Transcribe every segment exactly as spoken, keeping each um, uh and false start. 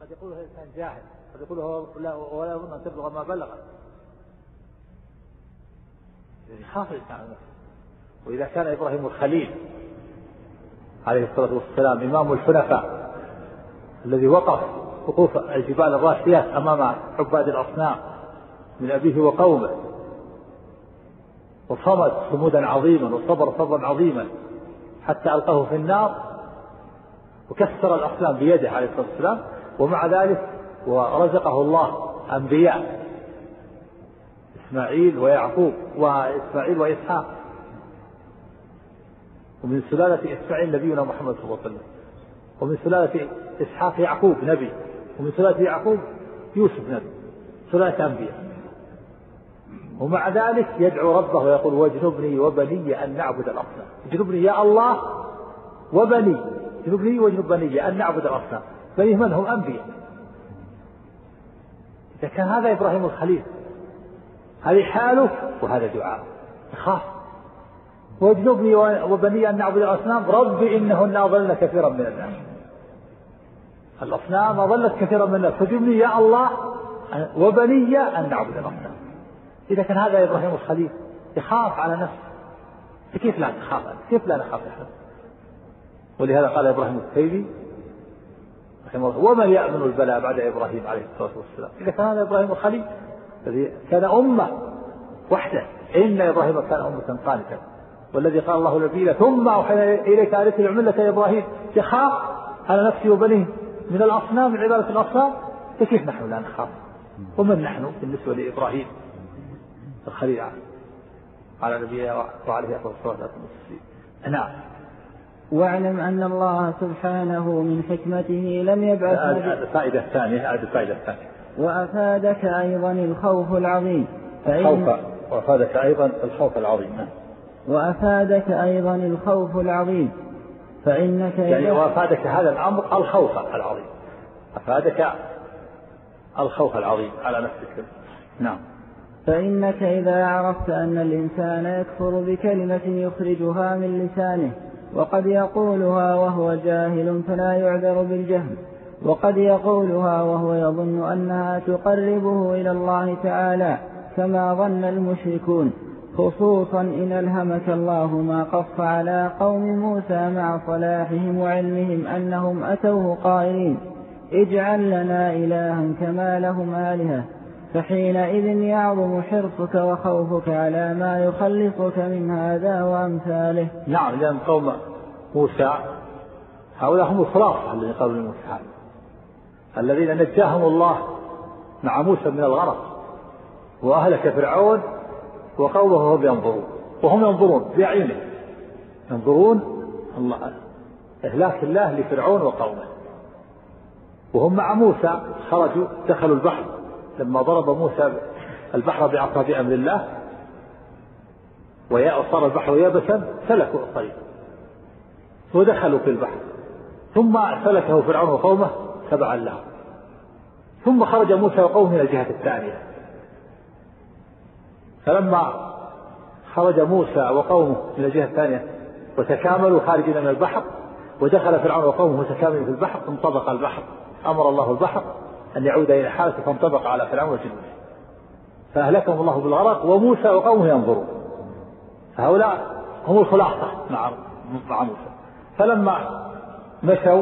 قد يقوله الإنسان جاهل، قد يقوله ولا يظن أن تبلغ ما بلغ، يخاف الإنسان على نفسه. وإذا كان إبراهيم الخليل عليه الصلاة والسلام إمام الحنفاء الذي وقف وقوف الجبال الراسيات أمام عباد الأصنام من أبيه وقومه، وصمد صمودا عظيما وصبر صبرا عظيما حتى ألقاه في النار وكسر الأصنام بيده عليه الصلاة والسلام، ومع ذلك ورزقه الله أنبياء إسماعيل ويعقوب وإسماعيل وإسحاق، ومن سلالة إسماعيل نبينا محمد صلى الله عليه وسلم، ومن سلالة إسحاق يعقوب نبي، ومن سلالة يعقوب يوسف نبي، سلالة أنبياء. ومع ذلك يدعو ربه ويقول واجنبني وبني أن نعبد الأصنام، اجنبني يا الله وبني، اجنبني واجنب بني أن نعبد الأصنام. بنيه من هم؟ أنبياء. إذا كان هذا إبراهيم الخليل هذه حاله وهذا دعاء، يخاف واجنبني وبني أن نعبد الأصنام ربي إنهن أضلن كثيرا من الناس، الأصنام أضلت كثيرا من الناس، فاجنبني يا الله وبني أن نعبد الأصنام. إذا كان هذا إبراهيم الخليل يخاف على نفسه، كيف لا نخاف؟ كيف لا نخاف نحن؟ ولهذا قال إبراهيم التيمي رحمه الله ومن يأمن البلاء بعد إبراهيم عليه الصلاة والسلام؟ إذا كان هذا إبراهيم الخليل الذي كان أمة وحده، إن إبراهيم كان أمة قانتا، والذي قال الله نبينا ثم أوحينا إليك أن اتبع ملة إبراهيم، يخاف على نفسه وبنيه من الأصنام، من عبادة الأصنام، فكيف نحن لا نخاف؟ ومن نحن بالنسبة لإبراهيم الخليل على نبينا وعليه الصلاة والسلام؟ نعم. واعلم أن الله سبحانه من حكمته لم يبعث الفائدة الثانية هذه الفائدة الثانية. وأفادك أيضا الخوف العظيم الخوف وأفادك أيضا الخوف العظيم وأفادك أيضا الخوف العظيم فإنك يعني وأفادك هذا الأمر الخوف العظيم، أفادك الخوف العظيم على نفسك. نعم. فإنك إذا عرفت أن الإنسان يكفر بكلمة يخرجها من لسانه وقد يقولها وهو جاهل فلا يعذر بالجهل، وقد يقولها وهو يظن أنها تقربه إلى الله تعالى كما ظن المشركون، خصوصا إن ألهمك الله ما قص على قوم موسى مع صلاحهم وعلمهم أنهم أتوه قائلين اجعل لنا إلها كما لهم آلهة، فحينئذ يعظم حرصك وخوفك على ما يخلصك من هذا وأمثاله. نعم، لأن قوم موسى هؤلاء هم الخلاصة الذين قالوا لموسى، الذين نجاهم الله مع موسى من الغرق وأهلك فرعون وقومه وهم ينظرون، وهم ينظرون بأعينهم، ينظرون الله إهلاك الله لفرعون وقومه، وهم مع موسى خرجوا دخلوا البحر لما ضرب موسى البحر بعصا بأمر الله وصار البحر يابسا سلكوا الطريق ودخلوا في البحر، ثم سلكه فرعون وقومه تبعا له، ثم خرج موسى وقومه من الجهة الثانية، فلما خرج موسى وقومه من الجهة الثانية وتكاملوا خارجين من البحر ودخل فرعون وقومه متكاملين في البحر انطبق البحر، أمر الله البحر أن يعود إلى حالته فانطبق على فرعون وجنوده فأهلكهم الله بالغرق وموسى وقومه ينظرون. فهؤلاء هم الخلاصة مع مع موسى. فلما مشوا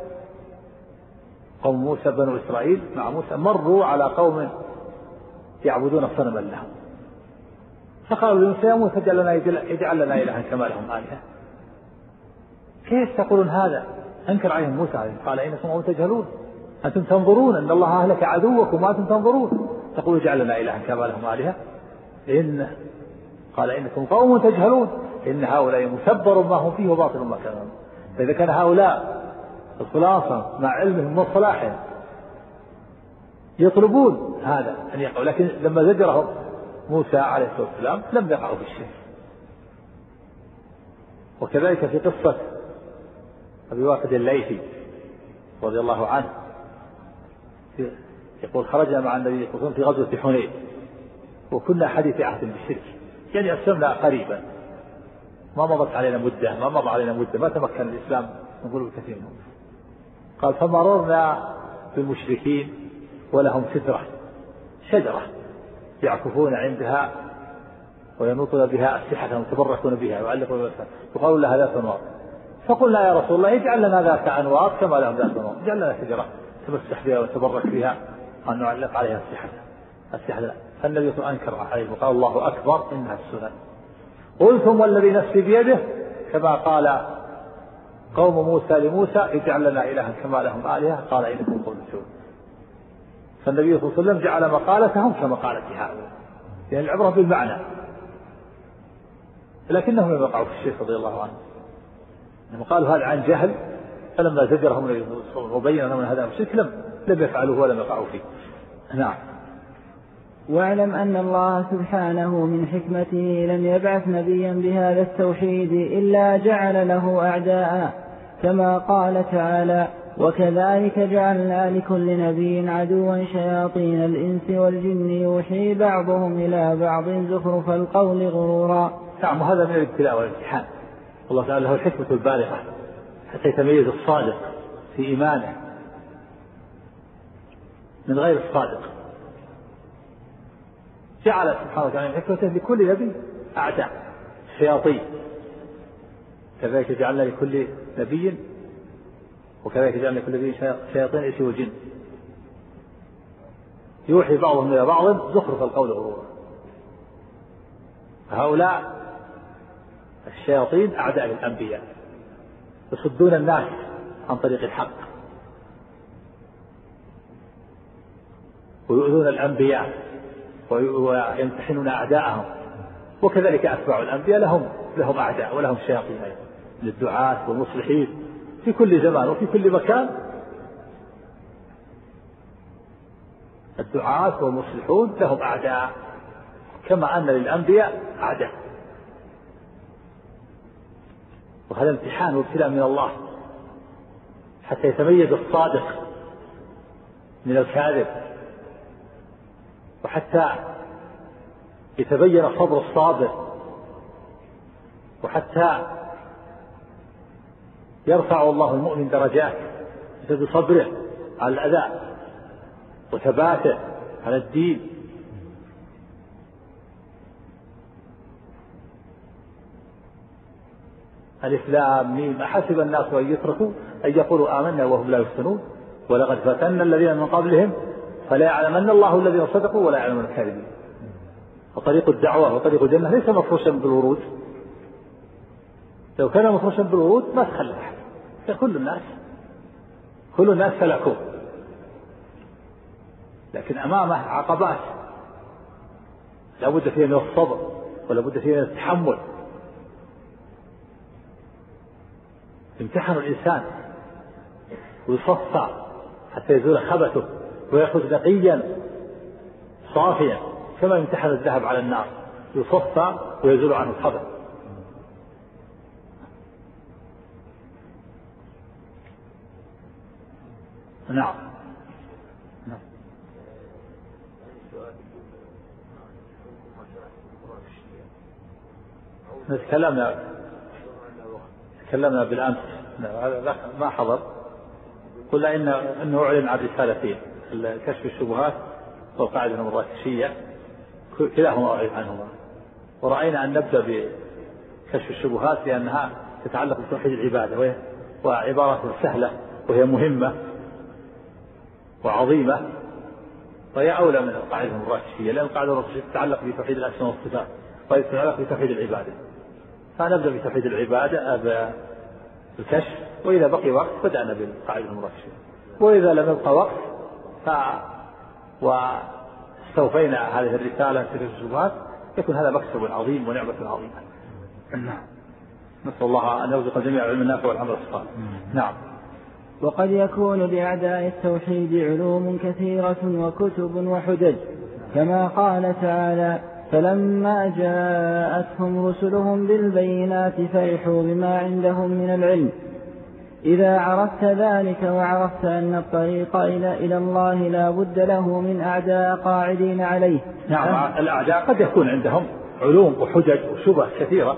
قوم موسى بنو إسرائيل مع موسى مروا على قوم يعبدون صنما لهم، فقالوا لموسى يا موسى اجعل لنا اجعل لنا إلها كما لهم آلهة. كيف تقولون هذا؟ أنكر عليهم موسى عليه قال إنكم قوم تجهلون، أنتم تنظرون أن الله أهلك عدوكم وأنتم تنظرون تقولوا اجعل لنا إلها كما لهم آلهة. إن قال إنكم قوم تجهلون إن هؤلاء متبر ما هم فيه وباطل ما كانوا. فإذا كان هؤلاء الخلاصة مع علمهم وصلاحهم يطلبون هذا أن يقعوا، لكن لما زجرهم موسى عليه الصلاة والسلام لم يقعوا في الشرك. وكذلك في قصة أبي واقد الليثي رضي الله عنه يقول خرجنا مع النبي صلى الله عليه وسلم في غزوة حنين وكنا حديث عهد بالشرك، يعني أسلمنا قريبا ما مضت علينا مدة ما مضى علينا مدة ما تمكن الإسلام من قلوب كثير منهم. قال فمررنا بالمشركين ولهم سدرة شجرة يعكفون عندها وينوطون بها أسلحتهم يتبركون بها ويعلقون بها وقالوا لها ذات أنواط. فقلنا يا رسول الله اجعل لنا ذات أنواط كما لهم ذات أنواط، اجعل لنا شجرة تمسح بها وتبرك بها أن نعلق عليها أسلحتها أسلحتها. فالنبي صلى الله عليه وسلم أنكر عليه وقال الله أكبر إنها السنن. قلتم والذي نفسي بيده كما قال قوم موسى لموسى اجعل لنا إلها كما لهم آلهة قال إنكم قوم تجهلون. فالنبي صلى الله عليه وسلم جعل مقالتهم كمقالة هؤلاء، لأن العبرة بالمعنى، لكنهم لم يقعوا في الشرك رضي الله عنه، لما قالوا هذا عن جهل فلما زجرهم النبي صلى الله عليه وسلم وبين لهم هذا الشرك لم لم يفعلوه ولم يقعوا فيه. نعم. واعلم أن الله سبحانه من حكمته لم يبعث نبيا بهذا التوحيد إلا جعل له أعداء، كما قال تعالى وكذلك جعلنا لكل نبي عدوا شياطين الإنس والجن يوحي بعضهم إلى بعض زخرف القول غرورا. نعم. وهذا من الابتلاء والامتحان، الله تعالى له الحكمة البالغة حتى يتميز الصادق في إيمانه من غير الصادق. جعل سبحانه وتعالى حكمته لكل نبي أعداء شياطين، كذلك جعلنا لكل نبي وكذلك جعلنا لكل نبي شياطين إنس وجن يوحي بعضهم إلى بعض زخرف القول غرورا. هؤلاء الشياطين أعداء للأنبياء يصدون الناس عن طريق الحق ويؤذون الأنبياء ويمتحنون أعداءهم، وكذلك أتباع الأنبياء لهم لهم أعداء ولهم شياطين للدعاة والمصلحين في كل زمان وفي كل مكان. الدعاة والمصلحون لهم أعداء كما أن للأنبياء أعداء، وهذا امتحان وابتلاء من الله حتى يتميز الصادق من الكاذب، وحتى يتبين صبر الصابر، وحتى يرفع الله المؤمن درجات بسبب صبره على الأذى وثباته على الدين. ألف لام ميم أحسب الناس أن يتركوا أن يقولوا آمنا وهم لا يفتنون ولقد فتنا الذين من قبلهم فلا يعلمن الله الذين صدقوا ولا يعلمن الكاذبين. فطريق الدعوة وطريق الجنة ليس مفروشا بالورود، لو كان مفروشا بالورود ما تخلف أحد، كل الناس كل الناس سلكوه، لكن أمامه عقبات لا بد فيها من الصبر ولا بد فيها من التحمل. يمتحن الإنسان ويصفى حتى يزول خبثه ويخرج نقيا صافيا، كما يمتحن الذهب على النار يصفى ويزول عنه الخبث. نعم. نعم. تكلمنا تكلمنا بالأمس ما حضر، قلنا إن أنه أعلن عن رسالتين، كشف الشبهات والقاعدة المراكشية، كلاهما أعلن عنهما، ورأينا أن نبدأ بكشف الشبهات لأنها تتعلق بتوحيد العبادة وهي وعبارة سهلة وهي مهمة وعظيمة، وهي أولى من القاعدة المراكشية، لأن القاعدة المراكشية تتعلق بتوحيد الأسماء والصفات وهي تتعلق بتوحيد العبادة. فنبدأ بتوحيد العبادة بالكشف، وإذا بقي وقت بدأنا بالقاعدة المراكشية، وإذا لم يبقى وقت ف واستوفينا هذه الرسالة في الشبهات يكون هذا مكسب عظيم ونعمة عظيمة. نسأل الله أن يرزق الجميع علم النافع والعمل الصالح. نعم. وقد يكون لأعداء التوحيد علوم كثيرة وكتب وحجج، كما قال تعالى فلما جاءتهم رسلهم بالبينات فرحوا بما عندهم من العلم. إذا عرفت ذلك وعرفت أن الطريق إلى إلى الله لا بد له من أعداء قاعدين عليه. نعم. الأعداء قد يكون عندهم علوم وحجج وشبه كثيرة.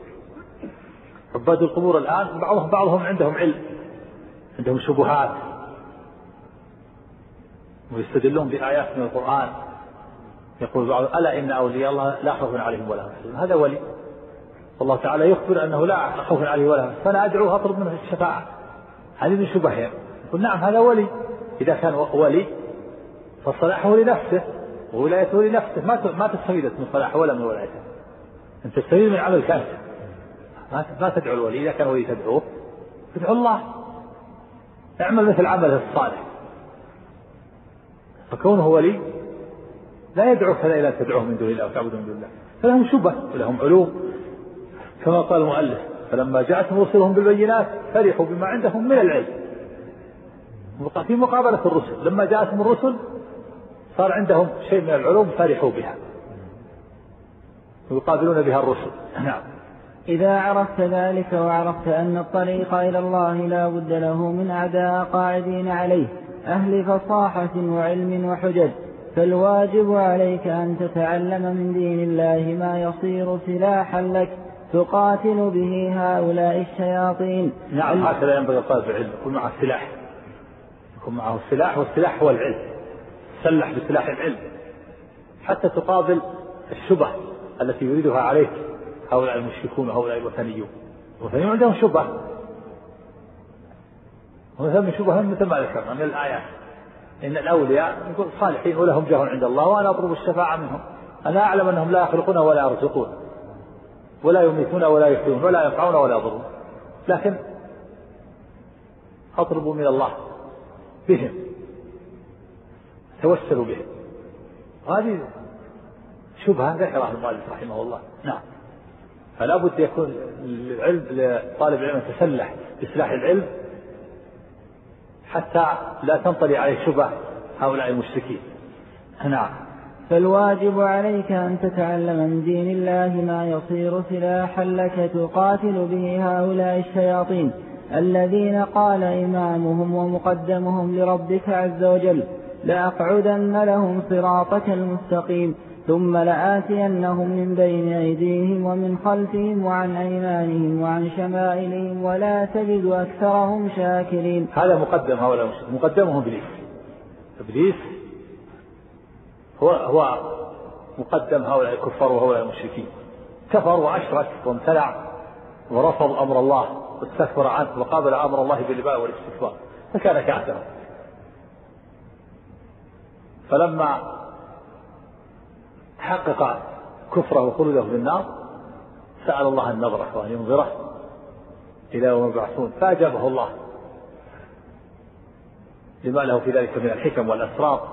عباد القبور الآن بعضهم بعضهم عندهم علم، عندهم شبهات ويستدلون بآيات من القرآن. يقول بعض ألا إن أولياء الله لا خوف عليهم ولا هم يحزنون، هذا ولي. والله تعالى يخبر أنه لا خوف عليه ولا هم، فأنا أدعوه أطلب منه الشفاعة. هذه من شبههم. يقول نعم هذا ولي. إذا كان ولي فصلاحه لنفسه وولايته لنفسه، ما ما تستفيد من صلاحه ولا من ولايته، أنت تستفيد من عمل كامل. ما تدعو الولي. إذا كان ولي تدعوه تدعو الله، اعمل مثل عمله الصالح. فكونه ولي لا يدعوك إلى أن تدعوه من دون الله وتعبد من دون الله، فلهم شبه ولهم علوم. كما قال المؤلف فلما جاءتهم رسلهم بالبينات فرحوا بما عندهم من العلم في مقابلة الرسل. لما جاءتهم الرسل صار عندهم شيء من العلوم فرحوا بها ويقابلون بها الرسل. نعم. إذا عرفت ذلك وعرفت أن الطريق إلى الله لا بد له من أعداء قاعدين عليه أهل فصاحة وعلم وحجج، فالواجب عليك أن تتعلم من دين الله ما يصير سلاحا لك تقاتل به هؤلاء الشياطين. نعم هكذا ينبغي طالب العلم يكون معه السلاح، يكون معه السلاح، والسلاح هو العلم. سلح بسلاح العلم حتى تقابل الشبه التي يريدها عليك هؤلاء المشركون وهؤلاء الوثنيون. الوثنيون عندهم شبه، ومثل من شبههم مثل ما ذكرنا من الآيات إن الأولياء يقول صالحين ولهم جاه عند الله وأنا أطلب الشفاعة منهم، أنا أعلم أنهم لا يخلقون ولا يرزقون ولا يميتون ولا يحيون ولا ينفعون ولا يضرون، لكن أطلب من الله بهم، توسلوا بهم. هذه شبهة ذكرها المؤلف رحمه الله. نعم. فلا بد يكون العلم لطالب العلم يتسلح بسلاح العلم حتى لا تنطلي عليه شبه هؤلاء المشركين. نعم. فالواجب عليك أن تتعلم من دين الله ما يصير سلاحا لك تقاتل به هؤلاء الشياطين الذين قال إمامهم ومقدمهم لربك عز وجل لأقعدن لهم صراطك المستقيم ثم لآتينهم من بين أيديهم ومن خلفهم وعن أيمانهم وعن شمائلهم ولا تجد أكثرهم شاكرين. هذا مقدم هؤلاء مقدمهم إبليس. إبليس هو هو مقدم هؤلاء الكفار وهؤلاء المشركين. كفر وأشرك وامتنع ورفض أمر الله واستكبر عنه وقابل أمر الله بالإباء والاستكبار فكان كافرا. فلما حقق كفره وخلده في النار سأل الله النظرة وأن ينظره إلى يوم يبعثون فأجابه الله لما له في ذلك من الحكم والأسرار،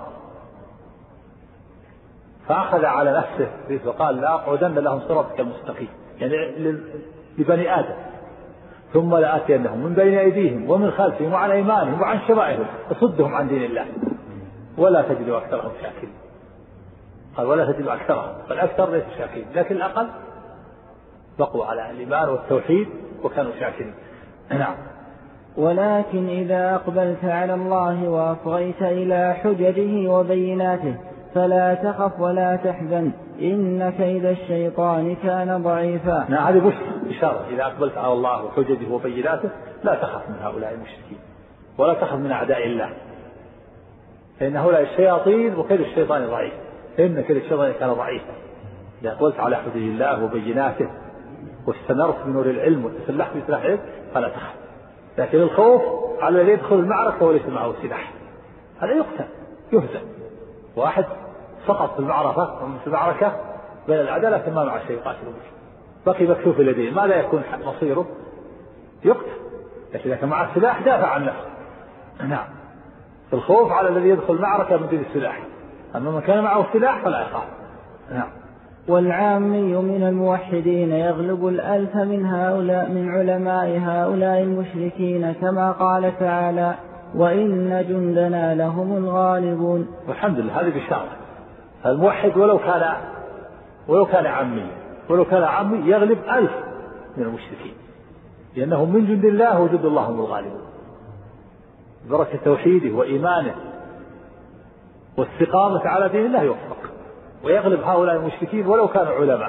فأخذ على نفسه وقال لأقعدن لهم صراطك المستقيم يعني لبني آدم ثم لآتينهم من بين أيديهم ومن خلفهم وعن أيمانهم وعن شمائلهم يصدهم عن دين الله ولا تجد أكثرهم شاكرين. قال ولا تجد أكثرهم، فالأكثر ليس شاكرين لكن الأقل بقوا على الإيمان والتوحيد وكانوا شاكرين. نعم. ولكن إذا أقبلت على الله وأصغيت إلى حججه وبيناته فلا تخف ولا تحزن إن كيد الشيطان كان ضعيفا. نعم هذه بشارة. إذا أقبلت على الله وحججه وبيناته لا تخف من هؤلاء المشركين ولا تخف من أعداء الله، فإن هؤلاء الشياطين وكيد الشيطان ضعيف، إن كيد الشيطان كان ضعيفا. إذا أقبلت على حجج الله وبيناته واستنرت بنور العلم وتسلحت بسلاح العلم فلا تخف. لكن الخوف على الذي يدخل المعركة وليس معه سلاح هذا يقتل يهزم. واحد سقط في المعركة في المعركة بين الأعداء لكن ما مع شيء يقاتل به بقي مكتوف اليدين ماذا يكون مصيره؟ يقتل. لكن إذا كان مع السلاح دافع عن نفسه. نعم. الخوف على الذي يدخل المعركة من دون السلاح، أما من كان معه السلاح فلا يخاف. نعم. والعامي من الموحدين يغلب الألف من هؤلاء من علماء هؤلاء المشركين كما قال تعالى وإن جندنا لهم الغالبون. والحمد لله هذه بشارة. الموحد ولو كان ولو كان عامي ولو كان عامي يغلب ألف من المشركين لأنهم من جند الله وجند الله هم الغالبون بركة توحيده وإيمانه واستقامة على دين الله يوفق ويغلب هؤلاء المشركين ولو كانوا علماء،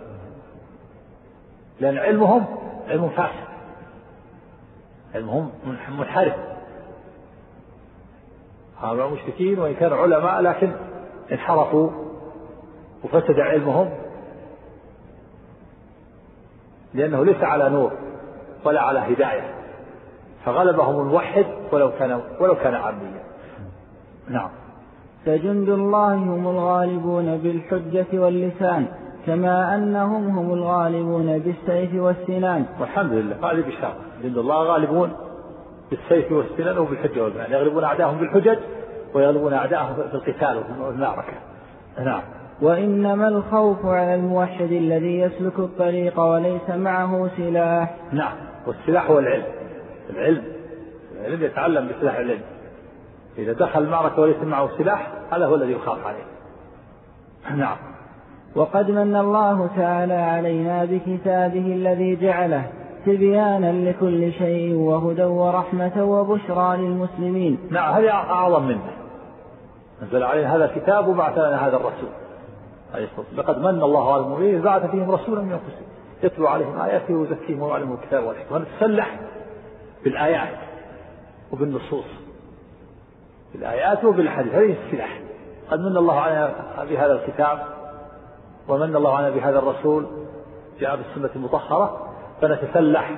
لأن علمهم علم فاسد، علمهم منحرف، هؤلاء مشركين وإن كانوا علماء لكن انحرفوا وفسد علمهم، لأنه ليس على نور ولا على هداية، فغلبهم الموحد ولو كان ولو كان عاميا. نعم. فجند الله هم الغالبون بالحجة واللسان، كما أنهم هم الغالبون بالسيف والسنان. والحمد لله، هذه بشارة. جند الله غالبون بالسيف والسنان وبالحجة والبيان، يغلبون أعداءهم بالحجج ويغلبون أعداءهم في القتال والمعركة. نعم. وإنما الخوف على الموحد الذي يسلك الطريق وليس معه سلاح. نعم. والسلاح هو العلم. العلم العلم يتعلم بسلاح العلم. إذا دخل المعركة وليس معه سلاح هذا هو الذي يخاف عليه. نعم. وقد من الله تعالى علينا بكتابه الذي جعله تبيانا لكل شيء وهدى ورحمة وبشرى للمسلمين. نعم، هذا أعظم منه. نزل علينا هذا الكتاب وبعث لنا هذا الرسول. لقد من الله على المؤمنين بعث فيهم رسولا من أنفسهم يتلو عليهم آياته ويزكيهم ويعلمهم الكتاب والحكمة. ونتسلح بالآيات وبالنصوص، بالآيات وبالحديث، هذه السلاح. قد من الله علينا بهذا الكتاب ومن الله علينا بهذا الرسول جاء بالسنة المطهرة، فنتسلح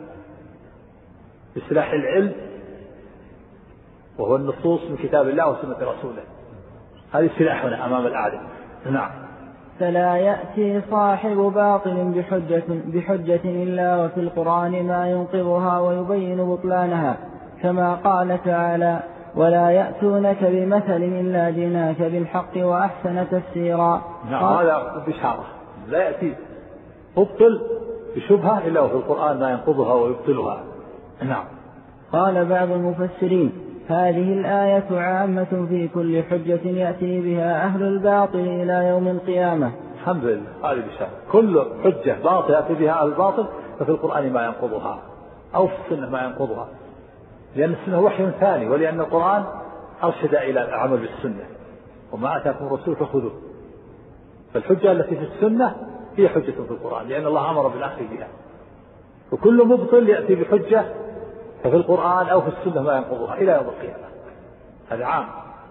بسلاح العلم وهو النصوص من كتاب الله وسنة رسوله. هذه سلاحنا أمام الأعداء. نعم. فلا يأتي صاحب باطل بحجة, بحجة إلا وفي القرآن ما ينقضها ويبين بطلانها، كما قال تعالى: ولا يأتونك بمثل إلا جئناك بالحق وأحسن تفسيرا. نعم، هذا بشارة. لا يأتي مبطل بشبهة إلا وفي القرآن ما ينقضها ويبطلها. نعم. قال بعض المفسرين: هذه الآية عامة في كل حجة يأتي بها أهل الباطل إلى يوم القيامة. الحمد لله، هذه بشارة. كل حجة باطل يأتي بها أهل الباطل ففي القرآن ما ينقضها أو في السنة ما ينقضها، لأن السنة وحي ثاني، ولأن القرآن أرشد إلى العمل بالسنة وما آتاكم الرسول فخذوه. فالحجة التي في السنة هي حجة في القرآن، لأن الله أمر بالأخذ بها. وكل مبطل يأتي بحجة ففي القرآن أو في السنة ما ينقضها إلى يوم القيامة. هذا عام.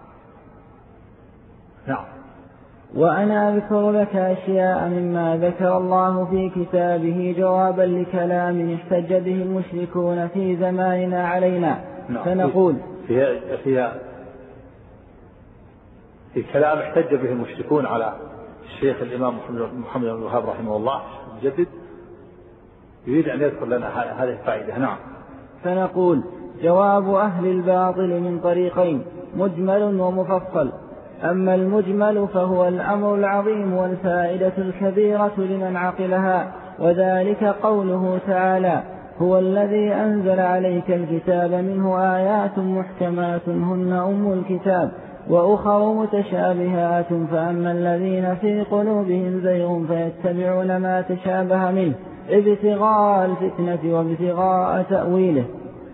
نعم. وأنا أذكر لك أشياء مما ذكر الله في كتابه جوابا لكلام احتج به المشركون في زماننا علينا. نعم. فنقول فيها, فيها في كلام احتج به المشركون على الشيخ الإمام محمد بن الوهاب رحمه الله المجدد، يريد أن يذكر لنا هذه الفائدة. نعم. فنقول: جواب أهل الباطل من طريقين: مجمل ومفصل. أما المجمل فهو الأمر العظيم والفائدة الكبيرة لمن عقلها، وذلك قوله تعالى: هو الذي أنزل عليك الكتاب منه آيات محكمات هن أم الكتاب وأخر متشابهات، فأما الذين في قلوبهم زيغ فيتبعون ما تشابه منه ابتغاء الفتنة وابتغاء تأويله.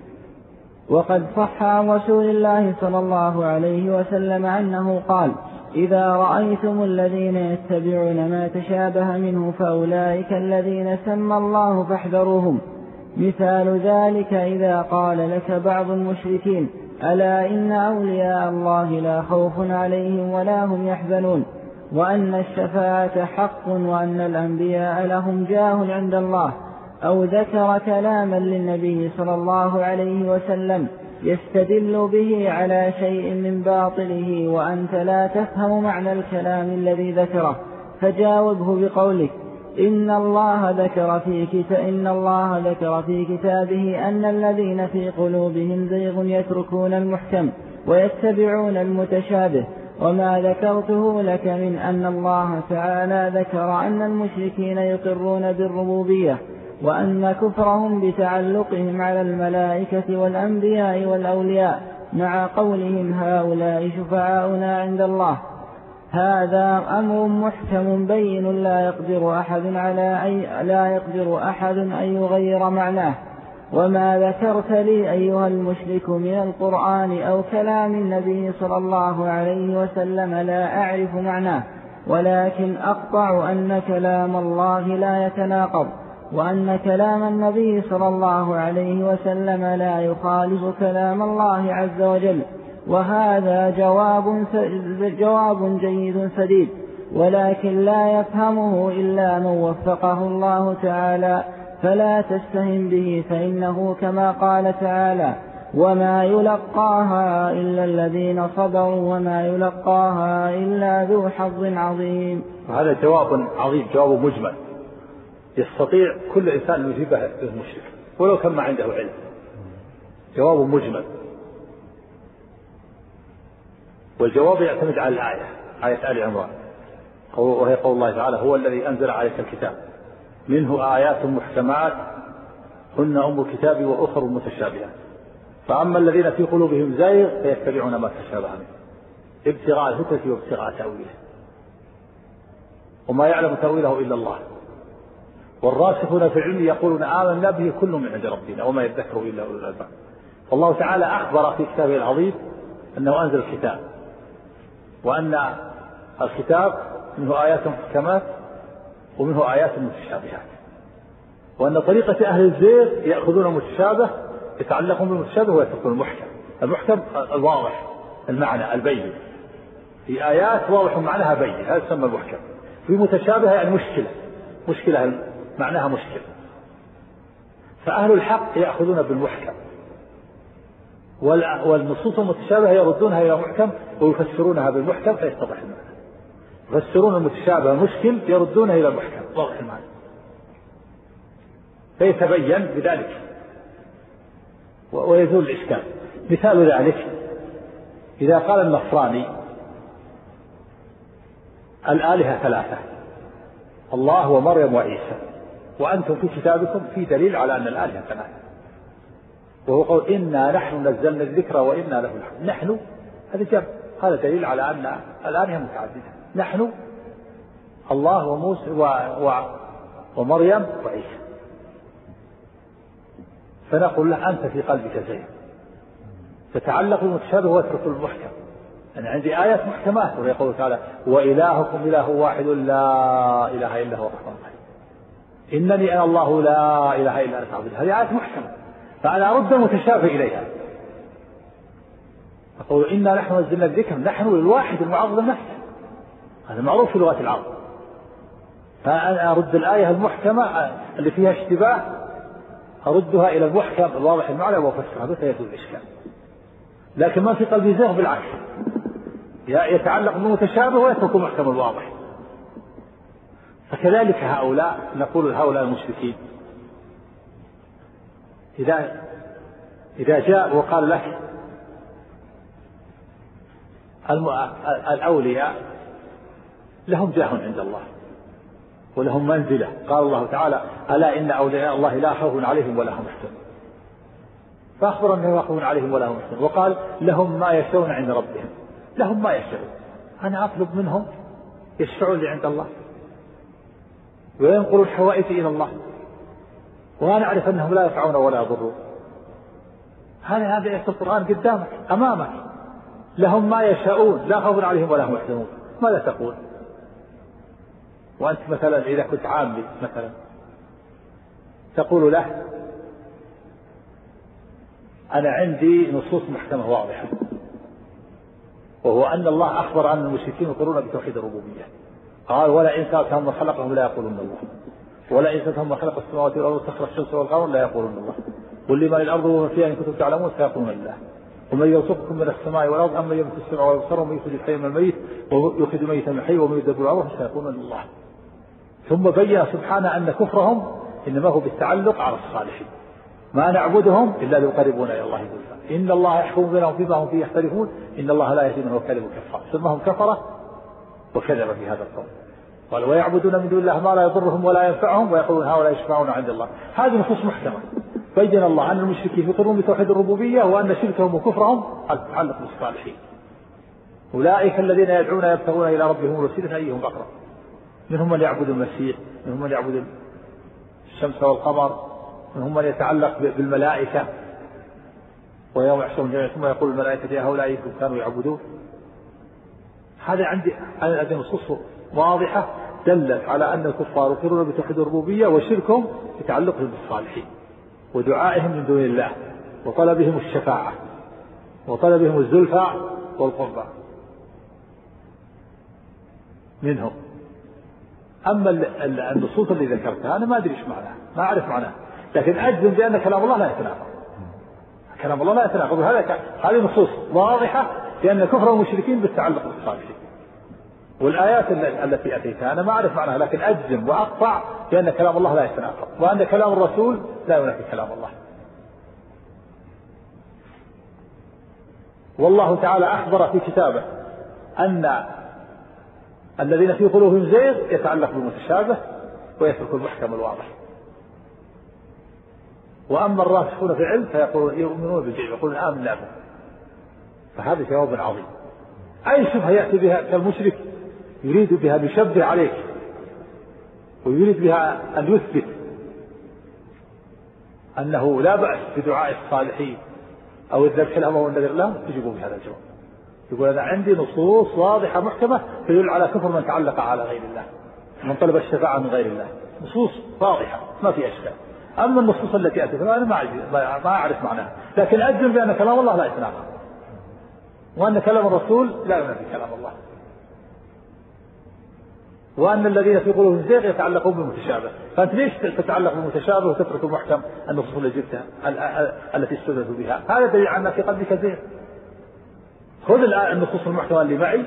وقد صح عن رسول الله صلى الله عليه وسلم أنه قال: إذا رأيتم الذين يتبعون ما تشابه منه فأولئك الذين سمى الله فاحذروهم. مثال ذلك إذا قال لك بعض المشركين: ألا إن أولياء الله لا خوف عليهم ولا هم يحزنون، وأن الشفاعة حق، وأن الأنبياء لهم جاه عند الله، أو ذكر كلاما للنبي صلى الله عليه وسلم يستدل به على شيء من باطله وأنت لا تفهم معنى الكلام الذي ذكره، فجاوبه بقولك: إن الله ذكر في كتاب إن الله ذكر في كتابه أن الذين في قلوبهم زيغ يتركون المحكم ويتبعون المتشابه، وما ذكرته لك من أن الله تعالى ذكر أن المشركين يقرون بالربوبية، وأن كفرهم بتعلقهم على الملائكة والأنبياء والأولياء مع قولهم هؤلاء شفعاؤنا عند الله، هذا أمر محكم بين لا يقدر أحد على أي لا يقدر أحد أن يغير معناه. وما ذكرت لي أيها المشرك من القرآن أو كلام النبي صلى الله عليه وسلم لا أعرف معناه، ولكن أقطع أن كلام الله لا يتناقض، وأن كلام النبي صلى الله عليه وسلم لا يخالف كلام الله عز وجل، وهذا جواب جواب جيد سديد، ولكن لا يفهمه إلا من وفقه الله تعالى، فلا تستهن به، فإنه كما قال تعالى: وما يلقاها إلا الذين صبروا وما يلقاها إلا ذو حظ عظيم. هذا جواب عظيم، جواب مجمل يستطيع كل إنسان أن يجيبه للمشرك ولو كان ما عنده علم، جواب مجمل. والجواب يعتمد على الآية، آية آل عمران، وهي قول الله تعالى: هو الذي أنزل عليك الكتاب منه آيات محكمات هن أم الكتاب وأخر متشابهات فأما الذين في قلوبهم زيغ فيتبعون ما تشابه منه ابتغاء الفتنة وابتغاء تأويله وما يعلم تأويله إلا الله والراسخون في العلم يقولون آمنا به كل من عند ربنا وما يذكر إلا أولو الألباب. فالله تعالى أخبر في كتابه العظيم أنه أنزل الكتاب، وأن الكتاب منه آيات محكمات ومنه آيات متشابهات، وأن طريقة أهل الزيغ يأخذون المتشابه يتعلقون بالمتشابه ويتركون المحكم. المحكم الواضح المعنى البين، في آيات واضح معناها بين، هذا يسمى المحكم. في متشابه يعني مشكلة مشكلة معناها مشكلة. فأهل الحق يأخذون بالمحكم، والنصوص المتشابهة يردونها إلى محكم ويفسرونها بالمحكم فيتضح المعنى. يفسرون المتشابه مشكل يردونها إلى المحكم واضح المعنى فيتبين بذلك ويزول الإشكال. مثال ذلك إذا قال النصراني الآلهة ثلاثة، الله ومريم وعيسى، وأنتم في كتابكم في دليل على أن الآلهة ثلاثة، وهو قول إنا نحن نزلنا الذكر وإنا له لحافظون. نحن هذا جمع، هذا دليل على أن الآلهة متعددة. نحن الله وموسى و... و... ومريم وعيسى. فنقول له أنت في قلبك زين، تتعلق بالمتشابه وتترك المحكم. أنا عندي آيات محكمات وهي قوله تعالى وإلهكم إله واحد لا إله إلا هو الرحمن الرحيم إنني أنا الله لا إله إلا أنا فاعبدون. هذه آيات محكمة، فأنا أرد المتشابه إليها. أقول إنا نحن نزلنا الذكر، نحن للواحد المعظم نفسه، هذا معروف في لغة العرب. فأنا أرد الآية المحكمة اللي فيها اشتباه أردها إلى المحكم الواضح المعنى وأفسرها به فيزول الإشكال. لكن ما في قلبي زيغ، بالعكس يتعلق بالمتشابه ويترك المحكم الواضح. فكذلك هؤلاء نقول هؤلاء المشركين إذا إذا جاء وقال لك الأولياء لهم جاه عند الله ولهم منزلة، قال الله تعالى ألا إن أولياء الله لا خوف عليهم ولا هم يحزنون، فأخبر أنه لا خوف عليهم ولا هم يحزنون، وقال لهم ما يشاءون عند ربهم. لهم ما يشاءون، أنا أطلب منهم يشفعون لي عند الله وينقلوا الحوائج إلى الله وأنا أعرف أنهم لا ينفعون ولا يضرون. هذا هذا في القرآن قدامك أمامك، لهم ما يشاءون لا خوف عليهم ولا هم يحزنون. ماذا تقول وأنت مثلا إذا كنت عامل مثلا تقول له أنا عندي نصوص محكمة واضحة، وهو أن الله أخبر أن المشركين يقرون بتوحيد الربوبية، قال ولا إن سألتهم من خلقهم لا يقولون الله، ولا إن سألتهم من خلق السماوات والأرض وسخر الشمس والقمر لا يقولون الله، قل لمن الأرض وما فيها إن كنتم تعلمون سيقولون الله، ومن يرزقكم من السماء والأرض أما يملك السمع والبصر ومن يخرج الحي من الميت ويخرج الميت من الحي ومن يدبر الأمر سيقولون الله. ثم بين سبحانه أن كفرهم إنما هو بالتعلق على الصالحين، ما نعبدهم إلا ليقربونا إلى الله زلفى إن الله يحكم بينهم فيما هم فيه يختلفون إن الله لا يهدي من هو كاذب كفار. سماهم كفرة وكذب في هذا القول. قال ويعبدون من دون الله ما لا يضرهم ولا ينفعهم ويقولون هؤلاء يشفعون عند الله. هذه نصوص محكمة بين الله أن المشركين يقرون بتوحيد الربوبية وأن شركهم وكفرهم يتعلق بالصالحين. أولئك الذين يدعون يبتغون إلى ربهم الوسيلة أيهم أقرب، منهم من يعبد المسيح، منهم من يعبد الشمس والقمر، منهم من يتعلق بالملائكة ويوم يحشرهم جميعا ثم يقول الملائكة يا هؤلاء كانوا يعبدون. هذا عندي هذه نصوص واضحة دلت على أن الكفار يقرون بتوحيد الربوبية وشركهم يتعلق بالصالحين ودعائهم من دون الله وطلبهم الشفاعة وطلبهم الزلفى والقربى منهم. أما النصوص اللي ذكرتها أنا ما أدري إيش معناها، ما أعرف معناها، لكن أجزم بأن كلام الله لا يتناقض، كلام الله لا يتناقض. هذا هذه نصوص واضحة لأن كفر المشركين بالتعلق بالصالحين. والآيات التي أتيتها أنا ما أعرف معناها، لكن أجزم وأقطع بأن كلام الله لا يتناقض، وأن كلام الرسول لا ينافي كلام الله. والله تعالى أخبر في كتابه أن الذين في قلوبهم زيغ يتعلق بالمتشابه ويترك المحكم الواضح. وأما الراسخون في العلم فيقولون يؤمنون بالجيب، يقولون آمنا به. فهذا جواب عظيم. أي شبهة يأتي بها كالمشرك يريد بها أن يشبه عليك ويريد بها أن يثبت أنه لا بأس بدعاء الصالحين أو الذبح لهم أو النذر لهم، تجيبوا بهذا الجواب. يقول أنا عندي نصوص واضحة محكمة تدل على كفر من تعلق على غير الله، من طلب الشفاعة من غير الله، نصوص واضحة ما في أشكال. أما النصوص التي أتت أنا ما أعرف معناها، لكن أجزم بأن كلام الله لا يتناقض، وأن كلام الرسول لا ينافي كلام الله، وأن الذين في قلوبهم زيغ يتعلقون بالمتشابه. فأنت ليش تتعلق بالمتشابه وتترك المحكم النصوص اللي جبتها التي استدلت بها؟ هذا دليل على أن في قلبك زيغ. خذ النصوص المحكمة اللي معي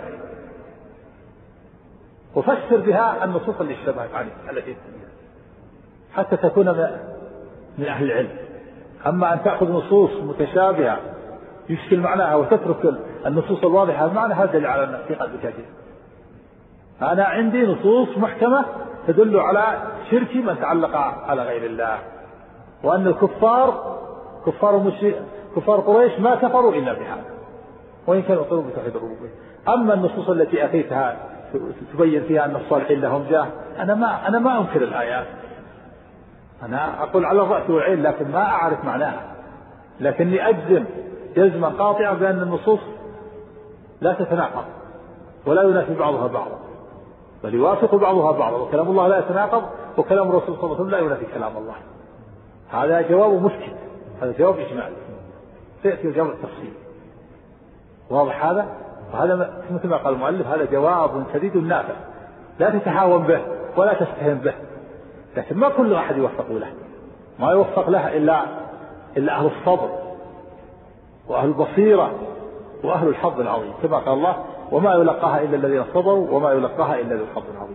وفسر بها النصوص اللي اشتبهت عليك التي حتى تكون من أهل العلم. أما أن تأخذ نصوص متشابهة يشكل معناها وتترك النصوص الواضحة المعنى، هذا دليل على أن في قلبك زيغ. أنا عندي نصوص محكمة تدل على شرك من تعلق على غير الله، وأن الكفار كفار مشرك كفار قريش ما كفروا إلا بهذا وإن كانوا يقولون بتوحيد الربوبية. أما النصوص التي أتيتها تبين فيها أن الصالحين لهم جاه، أنا ما أنا ما أنكر الآيات، أنا أقول على الرأس والعين لكن ما أعرف معناها، لكني أجزم جزما قاطعا بأن النصوص لا تتناقض ولا ينافي بعضها بعضا، بل يوافق بعضها بعضا، وكلام الله لا يتناقض وكلام الرسول صلى الله عليه وسلم لا ينافي كلام الله. هذا جواب مسكت، هذا جواب إجمالي، سيأتي الجواب التفصيلي. واضح هذا؟ وهذا مثل ما قال المؤلف هذا جواب سديد نافع، لا تتهاون به ولا تستهين به، لكن ما كل أحد يوفق له، ما يوفق له إلا إلا أهل الصبر وأهل البصيرة وأهل الحظ العظيم، كما قال الله وما يلقاها إلا الذين صبروا وما يلقاها إلا ذو الحظ العظيم.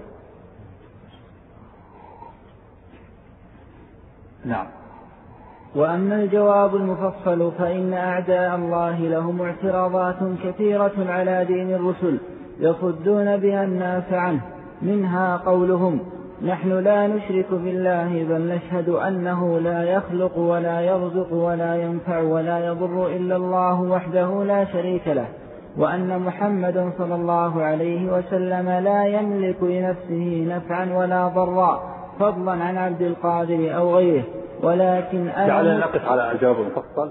نعم. وأما الجواب المفصل فإن أعداء الله لهم اعتراضات كثيرة على دين الرسل يصدون بها الناس عنه، منها قولهم نحن لا نشرك بالله بل نشهد أنه لا يخلق ولا يرزق ولا ينفع ولا يضر إلا الله وحده لا شريك له، وأن محمدا صلى الله عليه وسلم لا يملك لنفسه نفعا ولا ضرا فضلا عن عبد القادر أو غيره، ولكن جعلنا نقف على الجواب المفصل.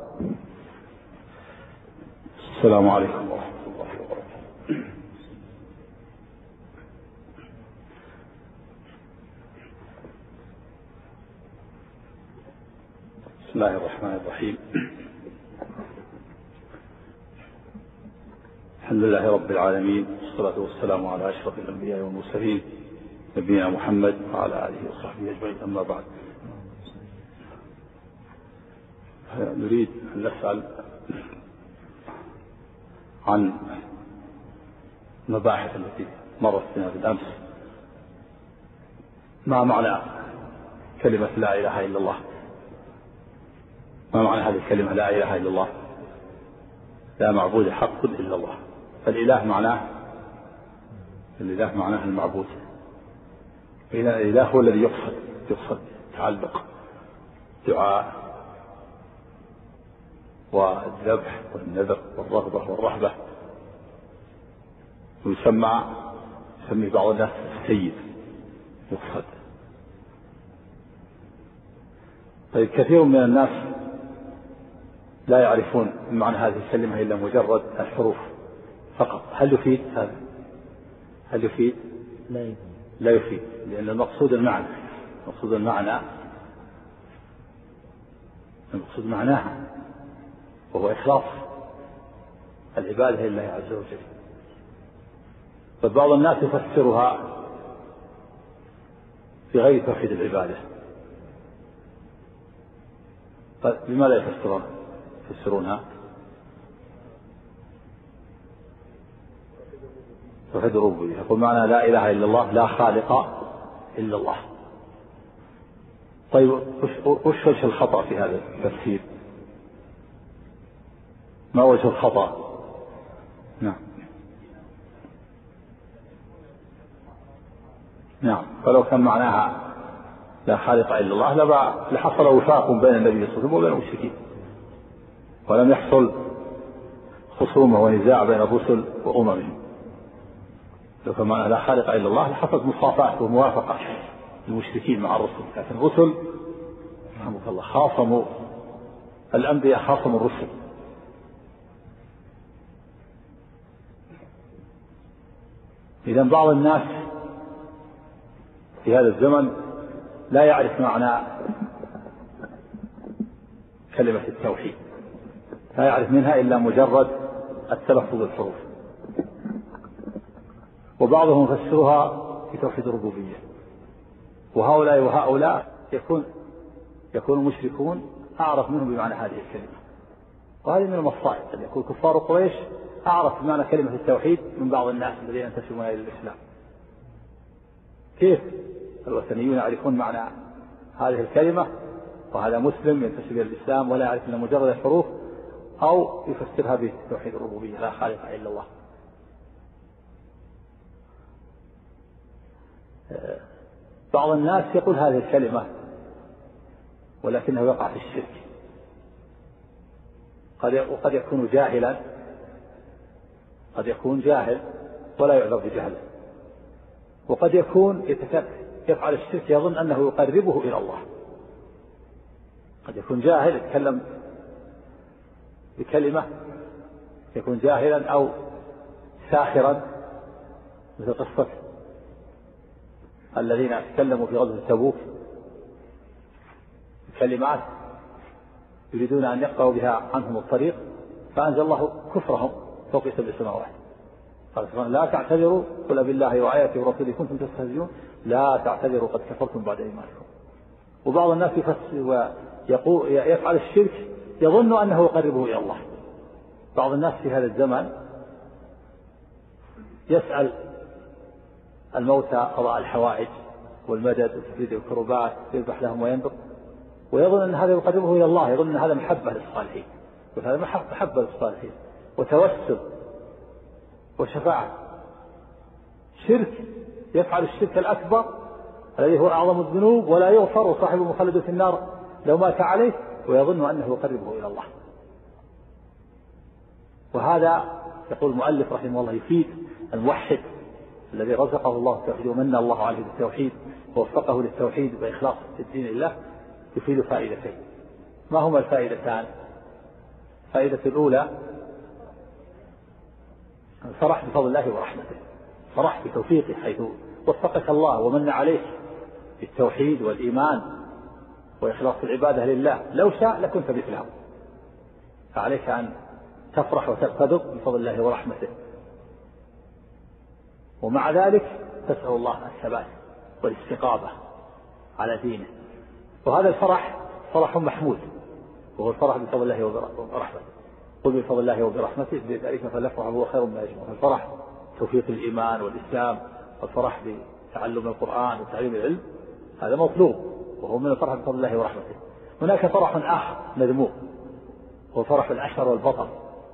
السلام عليكم ورحمة الله وبركاته. بسم الله الرحمن الرحيم. الحمد لله رب العالمين، والصلاة والسلام على أشرف الأنبياء والمرسلين نبينا محمد وعلى آله وصحبه أجمعين، أما بعد. نريد أن نسأل عن المباحث التي مرت بنا بالأمس. ما معنى كلمة لا إله إلا الله؟ ما معنى هذه الكلمة لا إله إلا الله؟ لا معبود حق إلا الله. فالإله معناه الإله معناه المعبود. الإله هو الذي يقصد يقصد تعلق دعاء والذبح والنذر والرغبة والرهبة، ويسمى يسمي بعض الناس السيد يقصد. طيب كثير من الناس لا يعرفون معنى هذه الكلمة إلا مجرد الحروف فقط. هل يفيد هذا؟ هل يفيد؟ لا يفيد. لا يفيد، لأن المقصود المعنى، المقصود المعنى المقصود معناها وهو إخلاص العبادة لله عز وجل. فبعض الناس يفسرها في غير توحيد العبادة. لماذا يفسرون يفسرونها؟ توحيد الربوبية. يقول معنى لا إله إلا الله لا خالق إلا الله. طيب وش وجه الخطأ في هذا التفسير؟ ما وجه الخطأ؟ نعم نعم فلو كان معناها لا خالق إلا الله لحصل وفاق بين النبي صلى الله عليه وسلم وبين المشركين، ولم يحصل خصومة ونزاع بين الرسل وأممهم. لو كان معناها لا خالق إلا الله لحصلت مصافات وموافقة المشركين مع الرسل، لكن الرسل رحمك الله خاصموا الأنبياء، خاصموا الرسل. إذن بعض الناس في هذا الزمن لا يعرف معنى كلمة التوحيد، لا يعرف منها إلا مجرد التلفظ بالحروف، وبعضهم يفسرها في توحيد الربوبية. وهؤلاء وهؤلاء يكون يكون المشركون أعرف منهم بمعنى هذه الكلمة، وهذه من المصائب أن يكون كفار قريش أعرف بمعنى كلمة التوحيد من بعض الناس الذين ينتسبون إلى الإسلام. كيف الوثنيون يعرفون معنى هذه الكلمة وهذا مسلم ينتسب إلى الإسلام ولا يعرف إلا مجرد الحروف، أو يفسرها بتوحيد الربوبية لا خالق إلا الله. بعض الناس يقول هذه الكلمة ولكنه يقع في الشرك، وقد يكون جاهلا، قد يكون جاهل ولا يعذر بجهله، وقد يكون يفعل الشرك يظن أنه يقربه إلى الله. قد يكون جاهل يتكلم بكلمة، يكون جاهلا أو ساخرا، مثل قصة الذين تكلموا في غزوة تبوك بكلمات يريدون أن يقطعوا بها عنهم الطريق، فأنزل الله كفرهم فوق سبع سماوات. قال سبحانه لا تعتذروا قل بالله وآياته ورسوله كنتم تستهزئون لا تعتذروا قد كفرتم بعد إيمانكم. وبعض الناس يفسر ويقول يفعل الشرك يظن أنه يقربه إلى الله. بعض الناس في هذا الزمن يسأل الموتى قضاء الحوائج والمدد وتفريج الكربات يذبح لهم وينذر، ويظن أن هذا يقربه إلى الله، يظن أن هذا محبة للصالحين، وهذا محبة للصالحين وتوسل وشفاعة. شرك، يفعل الشرك الأكبر الذي هو أعظم الذنوب ولا يغفر، وصاحبه مخلد في النار لو مات عليه، ويظن أنه يقربه إلى الله. وهذا يقول المؤلف رحمه الله يفيد الموحد الذي رزقه الله التوحيد ومن الله عليه بالتوحيد ووفقه للتوحيد وإخلاص الدين لله، يفيد فائدتين. ما هما الفائدتان؟ الفائدة الأولى الفرح بفضل الله ورحمته، فرح بتوفيقه حيث وفقك الله ومن عليك بالتوحيد والإيمان وإخلاص العبادة لله، لو شاء لكنت مثله، فعليك أن تفرح وتقتدر بفضل الله ورحمته، ومع ذلك تسأل الله الثبات والاستقامة على دينه. وهذا الفرح فرح محمود، وهو الفرح بفضل الله ورحمته. قل بفضل الله وبرحمته بذلك فليفرح هو خير مما يجمعون. الفرح توفيق الإيمان والإسلام، والفرح بتعلم القرآن وتعليم العلم، هذا مطلوب وهو من الفرح بفضل الله ورحمته. هناك فرح آخر مذموم، هو فرح العشر والبطر،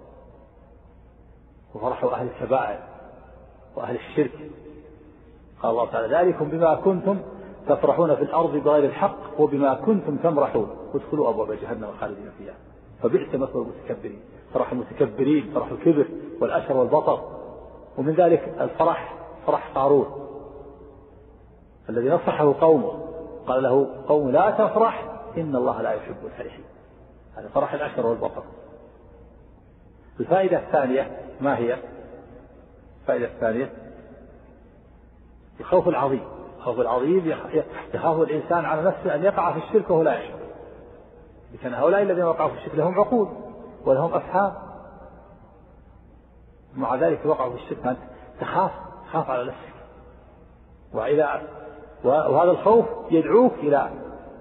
وفرح أهل الكبائر وأهل الشرك. قال الله تعالى ذلكم بما كنتم تفرحون في الأرض بغير الحق وبما كنتم تمرحون وادخلوا أبواب جهنم خالدين فيها فبئس مثوى المتكبرين. فرح المتكبرين فرح الكبر والأشر والبطر. ومن ذلك الفرح فرح قارون الذي نصحه قومه، قال له قوم لا تفرح إن الله لا يحب الفرحين. هذا فرح الأشر والبطر. الفائدة الثانية ما هي؟ الفائدة الثانية الخوف العظيم. الخوف العظيم يخاف الإنسان على نفسه أن يقع في الشرك وهو لا يشعر، لأن هؤلاء الذين وقعوا في الشرك لهم عقول ولهم أفهام مع ذلك وقعوا في الشرك، أنت تخاف تخاف على نفسك، وإذا وهذا الخوف يدعوك إلى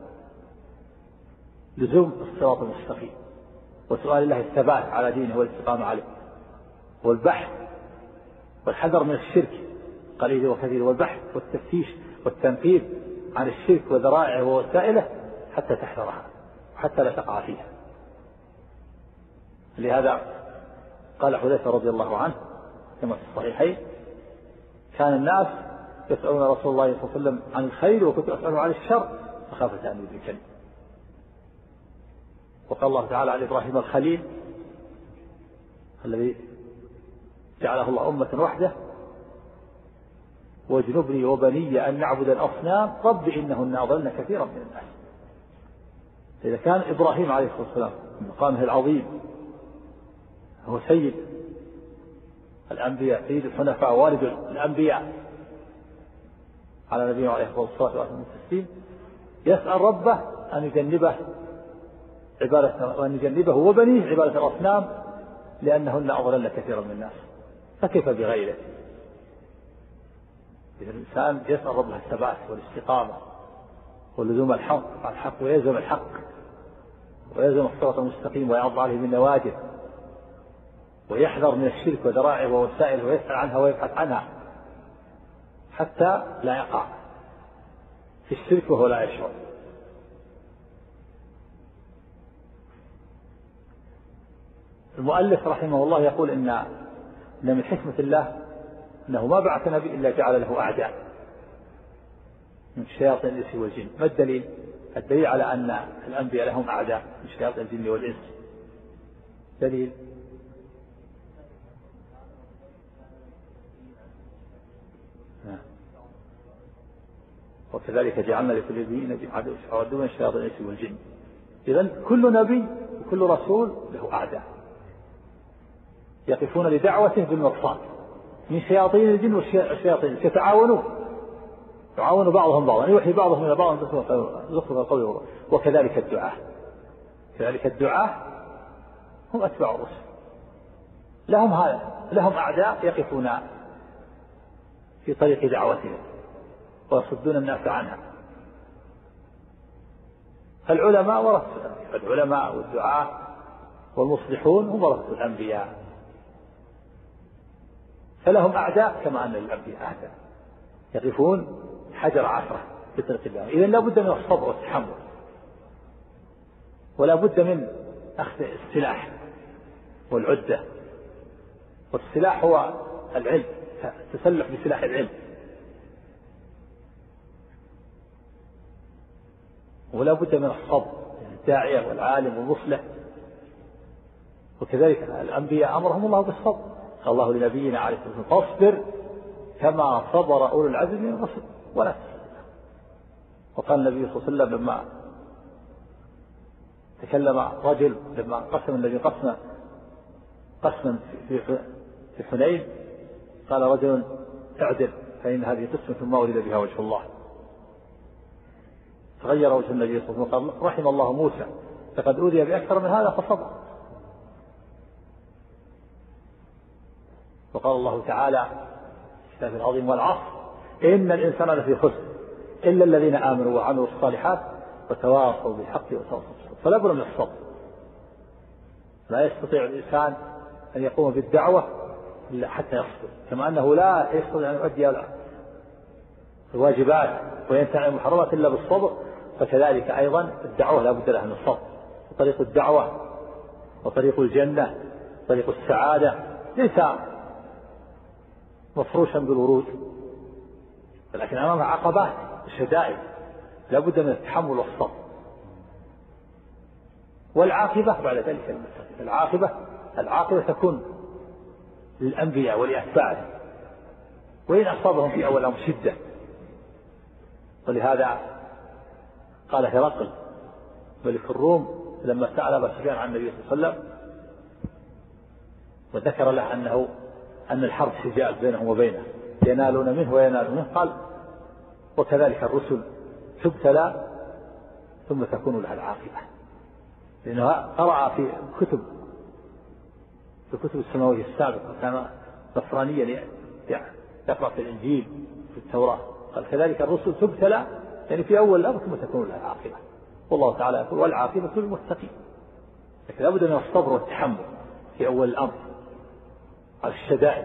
لزوم الصراط المستقيم وسؤال الله الثبات على دينه والاستقامة عليه، والبحث والحذر من الشرك قليل وكثير، والبحث والتفتيش والتنقيب عن الشرك وذرائعه ووسائله حتى تحذرها وحتى لا تقع فيها. لهذا قال حذيفة رضي الله عنه كما في الصحيحين: كان الناس يسألون رسول الله صلى الله عليه وسلم عن الخير وكنت أسأله عن الشر مخافة أن يدركني. وقال الله تعالى عن إبراهيم الخليل الذي جعله الله أمة وحده: واجنبني وبني أن نعبد الأصنام رب إنهن أضلن كثيرا من الناس. إذا كان إبراهيم عليه الصلاة والسلام مقامه العظيم هو سيد الأنبياء سيد الحنفاء والد الأنبياء على نبينا عليه الصلاة والسلام يسأل ربه أن يجنبه عبادة وأن يجنبه وبنيه عبادة الأصنام لأنهن أضلن كثيرا من الناس، فكيف بغيره؟ إذا الإنسان يسأل ربه الثبات والاستقامة ولزوم الحق الحق ويلزم الحق ويلزم الصراط المستقيم ويعض عليه بالنواجذ ويحذر من الشرك وذرائعه ووسائله ويسأل عنها ويبحث عنها حتى لا يقع في الشرك وهو لا يشعر. المؤلف رحمه الله يقول إن إن من حكمة الله أنه ما بعث نبي إلا جعل له أعداء من شياطين الإنس والجن. ما الدليل؟ الدليل على أن الأنبياء لهم أعداء من شياطين الجن والإنس. دليل: وكذلك جعلنا لكل نبي عدوا من شياطين الإنس والجن. إذن كل نبي وكل رسول له أعداء يقفون لدعوته بالمقصاد من شياطين الجن والشياطين يتعاونون يعاون بعضهم بعضا يوحي بعضهم إلى بعض زخرف القول. وكذلك الدعاة كذلك الدعاة هم أتباع الرسل لهم هذا لهم أعداء يقفون في طريق دعوتهم ويصدون الناس عنها. العلماء ورثة العلماء والدعاة والمصلحون هم ورثة الأنبياء، فلهم أعداء كما أن للأنبياء أعداء يقفون حجر عثرة في طريق الله. إذن لا بد من الصبر والتحمل ولا بد من أخذ السلاح والعدة. والسلاح هو العلم، تسلح بسلاح العلم، ولا بد من الصبر الداعية والعالم والمصلح. وكذلك الأنبياء أمرهم الله بالصبر. قال الله لنبينا عليه الصلاة والسلام: فاصبر كما صبر أولو العزم من الرسل ولا تستعجل. وقال النبي صلى الله عليه وسلم لما تكلم رجل لما قسم الذي قسم قسما في في حنين قال رجل: اعدل فإن هذه قسمة ما أريد بها وجه الله. تغير وجه النبي صلى الله عليه وسلم قال: رحم الله موسى لقد أوذي بأكثر من هذا فصبر. وقال الله تعالى في الكتاب العظيم: والعصر إن الإنسان لفي خسر إلا الذين آمنوا وعملوا الصالحات وتواصوا بالحق وتواصوا بالصبر. فلا بد من الصبر. لا يستطيع الإنسان أن يقوم بالدعوة إلا حتى يصبر، كما أنه لا يستطيع أن يؤدي الواجبات وينتهي عن المحرمات إلا بالصبر، فكذلك أيضا الدعوة لا بد لها من الصبر. طريق الدعوة وطريق الجنة طريق السعادة ليس مفروشا بالورود، ولكن أمامها عقبات وشدائد لا بد من التحمل والصبر. والعاقبة بعد ذلك المتقين. العاقبة العاقبة تكون للأنبياء ولأتباعهم، وإن أصابهم في أول أمر شدة. ولهذا قال هرقل ملك الروم لما سأل أبا سفيان عن النبي صلى الله عليه وسلم وذكر له أنه أن الحرب سجال بينهم وبينه ينالون منه وينالون منه، قال: وكذلك الرسل تبتلى ثم تكون لها العاقبة. لأنه قرأ في كتب في كتب السماوية السابقة كان نصرانيا يقرأ في الإنجيل في التوراة. قال كذلك الرسل تبتلى يعني في أول الأمر ثم تكون لها عاقبة. والله تعالى يقول والعاقبة للمتقين. لكن لابد من الصبر والتحمل في أول الأمر على الشدائد.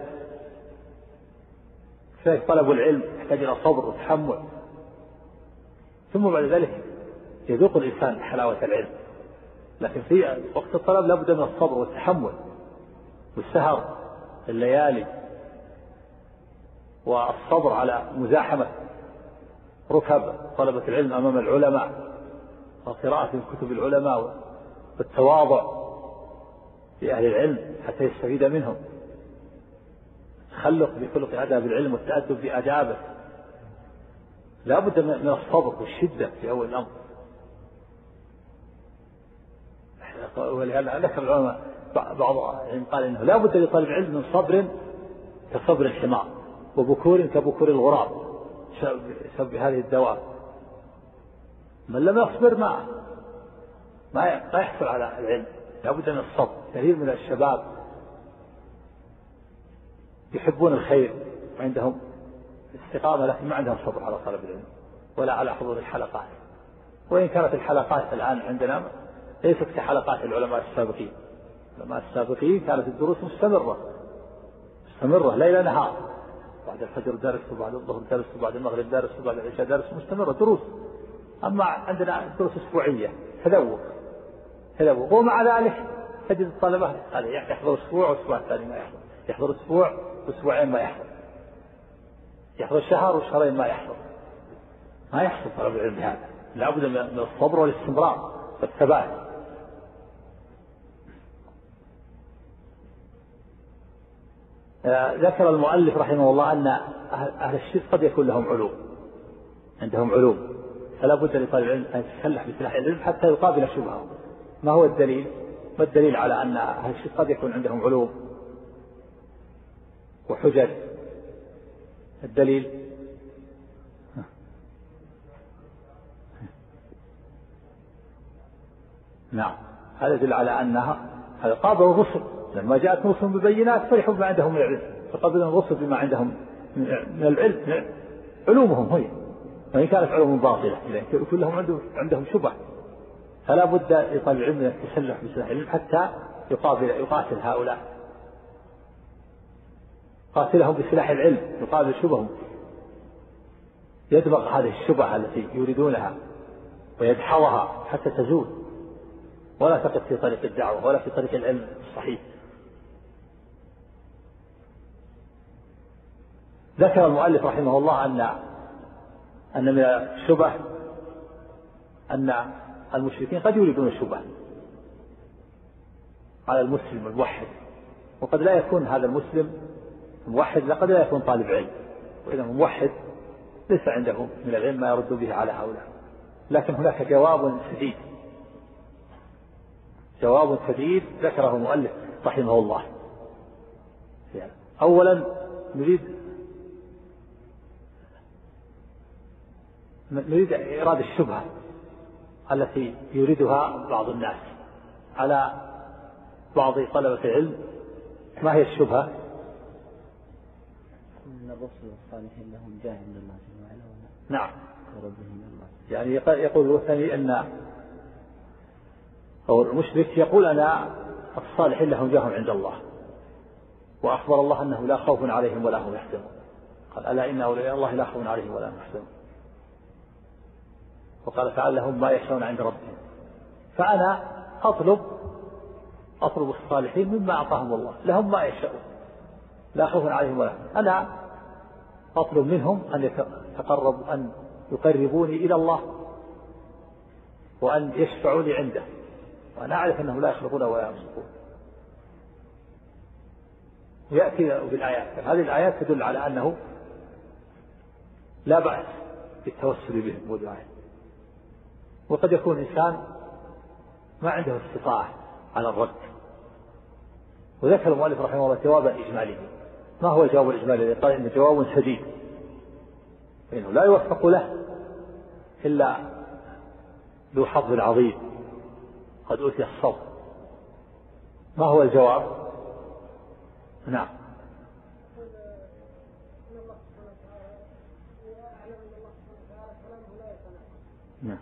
كذلك طلب العلم يحتاج إلى صبر وتحمل، ثم بعد ذلك يذوق الإنسان حلاوة العلم. لكن في وقت الطلب لابد من الصبر والتحمل والسهر الليالي والصبر على مزاحمة ركب طلبة العلم أمام العلماء وقراءة كتب العلماء والتواضع لأهل العلم حتى يستفيد منهم، تخلق بخلق آداب العلم والتأدب بآدابه. لا بد من الصبر والشدة في أول الأمر. ولهذا ذكر العلماء بعض قال إنه لا بد لطالب العلم من صبر كصبر الحمار وبكور كبكور الغراب بسبب هذه الدواب. من لم يصبر ما ما يحصل على العلم. لا بد من الصبر. كثير من الشباب يحبون الخير وعندهم استقامة لكن ما عندهم صبر على طلب العلم ولا على حضور الحلقات. وإن كانت الحلقات الآن عندنا ليست كحلقات العلماء السابقين. العلماء السابقين كانت الدروس مستمرة مستمرة ليل نهار، بعد الفجر درس وبعد الظهر درس وبعد المغرب درس وبعد العشاء درس مستمرة دروس. أما عندنا دروس أسبوعية تذوق تذوق ومع ذلك تجد الطلبة يحضر أسبوع وأسبوع ثاني ما يحضر، يحضر أسبوع وأسبوعين ما يحضر، يحضر شهر وشهرين ما يحضر. ما يحصل طلب العلم هذا. لا بد من الصبر والاستمرار والثبات. ذكر المؤلف رحمه الله أن أهل الشرك قد يكون لهم علوم، عندهم علوم، فلا بد لطالب العلم أن يتسلح بسلاح العلم حتى يقابل شبهه. ما هو الدليل؟ ما الدليل على أن أهل الشرك قد يكون عندهم علوم وحجج؟ الدليل نعم هذا يدل على أنها هذا قابلوا الرسل لما جاءت رسل ببينات فرحوا بما عندهم من العلم، فقابلوا الرسل بما عندهم من العلم علومهم هي، وإن كانت علوم باطلة لكن كلهم عندهم عندهم شبه. فلا بد لطالب العلم أن يتسلح بسلاح العلم حتى يقابل يقاتل هؤلاء، قاتلهم بسلاح العلم يقابل شبههم، يدمغ هذه الشبهة التي يريدونها ويدحضها حتى تزول، ولا تقف في طريق الدعوة ولا في طريق العلم الصحيح. ذكر المؤلف رحمه الله أن أن من الشبه أن المشركين قد يريدون الشبه على المسلم الموحد، وقد لا يكون هذا المسلم موحد لقد لا يكون طالب علم، وإذا موحد ليس عنده من العلم ما يرد به على هؤلاء. لكن هناك جواب سديد جواب سديد ذكره المؤلف رحمه الله. يعني أولا نريد نريد إيراد الشبهة التي يريدها بعض الناس على بعض طلبة العلم. ما هي الشبهة؟ أن الرسل الصالحين لهم جاه من الله جل وعلا. نعم وربهم الله. يعني يقول الثاني أن أو المشرك يقول أنا الصالحين لهم جاه عند الله، وأخبر الله أنه لا خوف عليهم ولا هم يحزنون. قال ألا إن أولياء الله لا خوف عليهم ولا هم يحزنون. وقال تعالى لهم ما يشاءون عند ربهم. فأنا أطلب أطلب الصالحين مما أعطاهم الله، لهم ما يشاءون لا خوف عليهم ولا هم. أنا أطلب منهم أن يتقربوا أن يقربوني إلى الله وأن يشفعوا لي عنده، وأنا أعرف أنهم لا يخلقون ولا يرزقون. ويأتي بالآيات. هذه الآيات تدل على أنه لا بأس بالتوسل بهم ودعائهم. وقد يكون إنسان ما عنده استطاعة على الرد. وذكر المؤلف رحمه الله جوابا إجماليا. ما هو الجواب الإجمالي؟ قال إنه جواب شديد، إنه لا يوفق له إلا ذو حظ عظيم قد أوتي الصبر. ما هو الجواب؟ نعم نعم.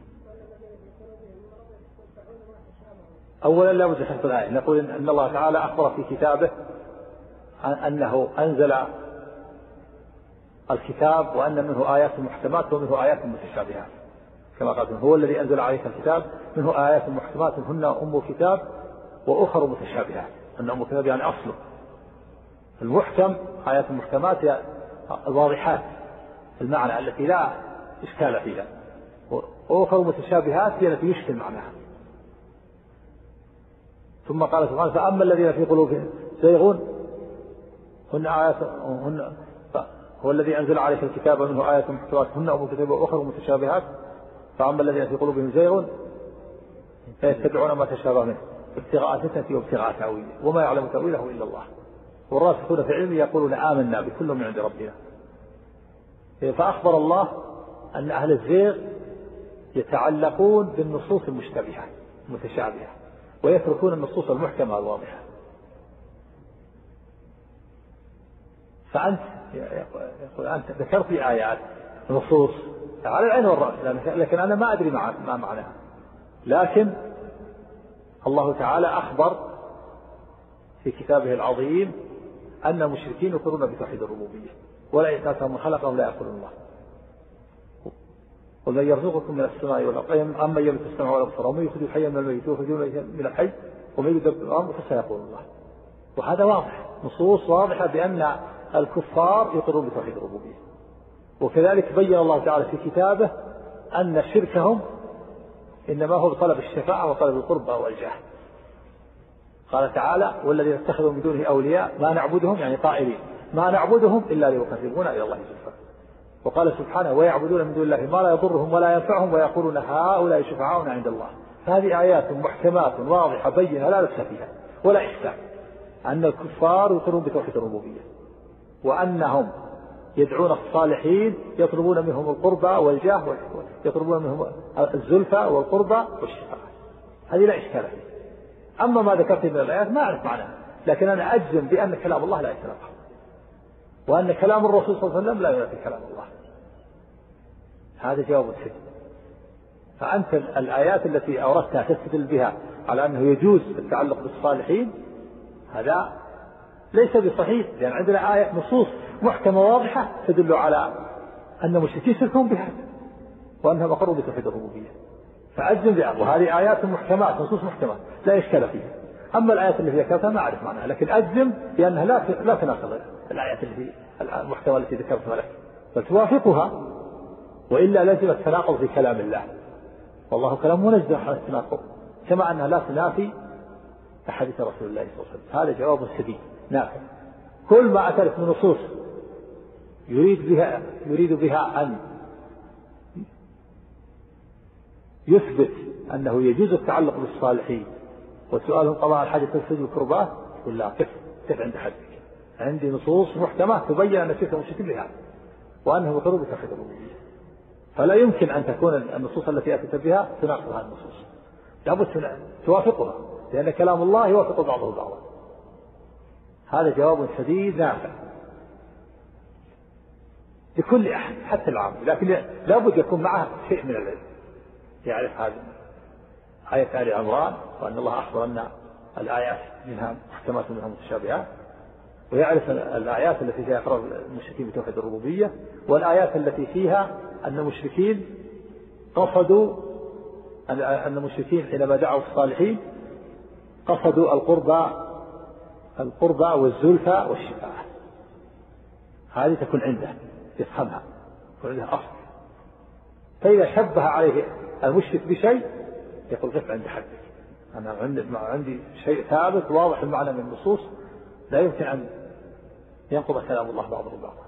أولا لا بد من حفظ الآية. نقول إن الله تعالى أخبر في كتابه أنه أنزل الكتاب وأن منه آيات محكمات ومنه آيات متشابهات، كما قال هو الذي أنزل عليك الكتاب منه آيات محكمات هن أم الكتاب وأخر متشابهات. أن أم الكتاب يعني أصله المحكم، آيات المحكمات هي الواضحات المعنى التي لا إشكال فيها، وأخر متشابهات هي التي يشكل معناها. ثم قال سبحانه فأما الذين في قلوبهم زيغون هن آيات هن هو الذي أنزل عليك الكتاب منه آيات محكمات هن أم الكتاب وأخر متشابهات فأما الذين في قلوبهم زيغ فيتبعون ما تشابه منه ابتغاء فتنة وابتغاء تأويله وما يعلم تأويله إلا الله والراسخون في العلم يقولون آمنا بكل من عند ربنا. فأخبر الله أن أهل الزيغ يتعلقون بالنصوص المشتبهة المتشابهة ويتركون النصوص المحكمة الواضحة. فأنت يقول أنت ذكرت آيات نصوص على العين والرأس لكن أنا ما أدري ما معناها، لكن الله تعالى أخبر في كتابه العظيم أن المشركين يقرون بتوحيد الربوبية ولا يتأتهم من خلقهم لا يقولون الله ومن يرزقكم من السماء والأرض أما يملك السماء والأبصار ومن يخرج الحي من الميت ويخرج من الحي ومن يدبر الأمر فسيقول الله. وهذا واضح نصوص واضحة بأن الكفار يقرون بتوحيد الربوبية. وكذلك بين الله تعالى في كتابه أن شركهم إنما هو بطلب الشفاعة وطلب القربى والجاه. قال تعالى والذين اتخذوا من دونه أولياء ما نعبدهم يعني قائلين ما نعبدهم إلا ليقربونا إلى الله زلفى. وقال سبحانه ويعبدون من دون الله ما لا يضرهم ولا ينفعهم ويقولون هؤلاء شفعاؤنا عند الله. هذه آيات محكمات واضحة بينة لا لبس فيها ولا إشكال أن الكفار يقرون بتوحيد الربوبية وأنهم يدعون الصالحين يطلبون منهم القربى والجاه يطلبون منهم الزلفى والقربى والشفاعة. هذه لا إشكال فيها. أما ما ذكرت من الآيات ما أعرف معناها لكن أنا أجزم بأن كلام الله لا يتناقض وأن كلام الرسول صلى الله عليه وسلم لا ينافي كلام الله. هذا جواب السجن. فأنت الآيات التي أوردتها تستدل بها على أنه يجوز التعلق بالصالحين هذا ليس بصحيح لأن عندنا آية نصوص محكمة واضحة تدل على أن المشركين يشركون بها وأنهم أقروا بتوحيد الربوبية فأجزم بها. وهذه آيات محكمات نصوص محكمة لا إشكال فيها. أما الآيات اللي فيها ذكرتها ما أعرف معناها لكن أجزم بأنها لا لا تناقض الآيات اللي في المحكمة التي ذكرتها لك بل توافقها وإلا لازم التناقض في كلام الله والله كلام منزه عن التناقض كما أنها لا تنافي أحاديث رسول الله صلى الله عليه وسلم. هذا جواب سديد نافع. كل ما أتت من نصوص يريد بها يريد بها أن يثبت أنه يجوز التعلق بالصالحين وسؤالهم قضاء الحاجة تنفذ الكربات يقول لا كيف كيف عند حدك عندي نصوص محكمة تبين أن شرك المشركين بها وأنه يقروا بتوحيد الربوبية فلا يمكن أن تكون النصوص التي أتت بها تناقض هذه النصوص لابد توافقها لأن كلام الله يوافق بعضه بعضا. هذا جواب سديد نافع لكل أحد حتى العام لكن لابد يكون معه شيء من العلم يعرف هذا آية آل عمران وأن الله أخبر أن الآيات منها محكمات ومنها متشابهات ويعرف الآيات التي فيها إقرار المشركين بتوحيد الربوبية والآيات التي فيها أن المشركين قصدوا أن المشركين حينما دعوا الصالحين قصدوا القربى القربى والزلفى والشفاعة. هذه تكون عنده يفهمها يكون عنده أصل. فإذا شبه عليه المشرك بشيء يقول قف عند حدك أنا عندي شيء ثابت واضح المعنى من النصوص لا يمكن أن ينقض كلام الله بعضه بعضا.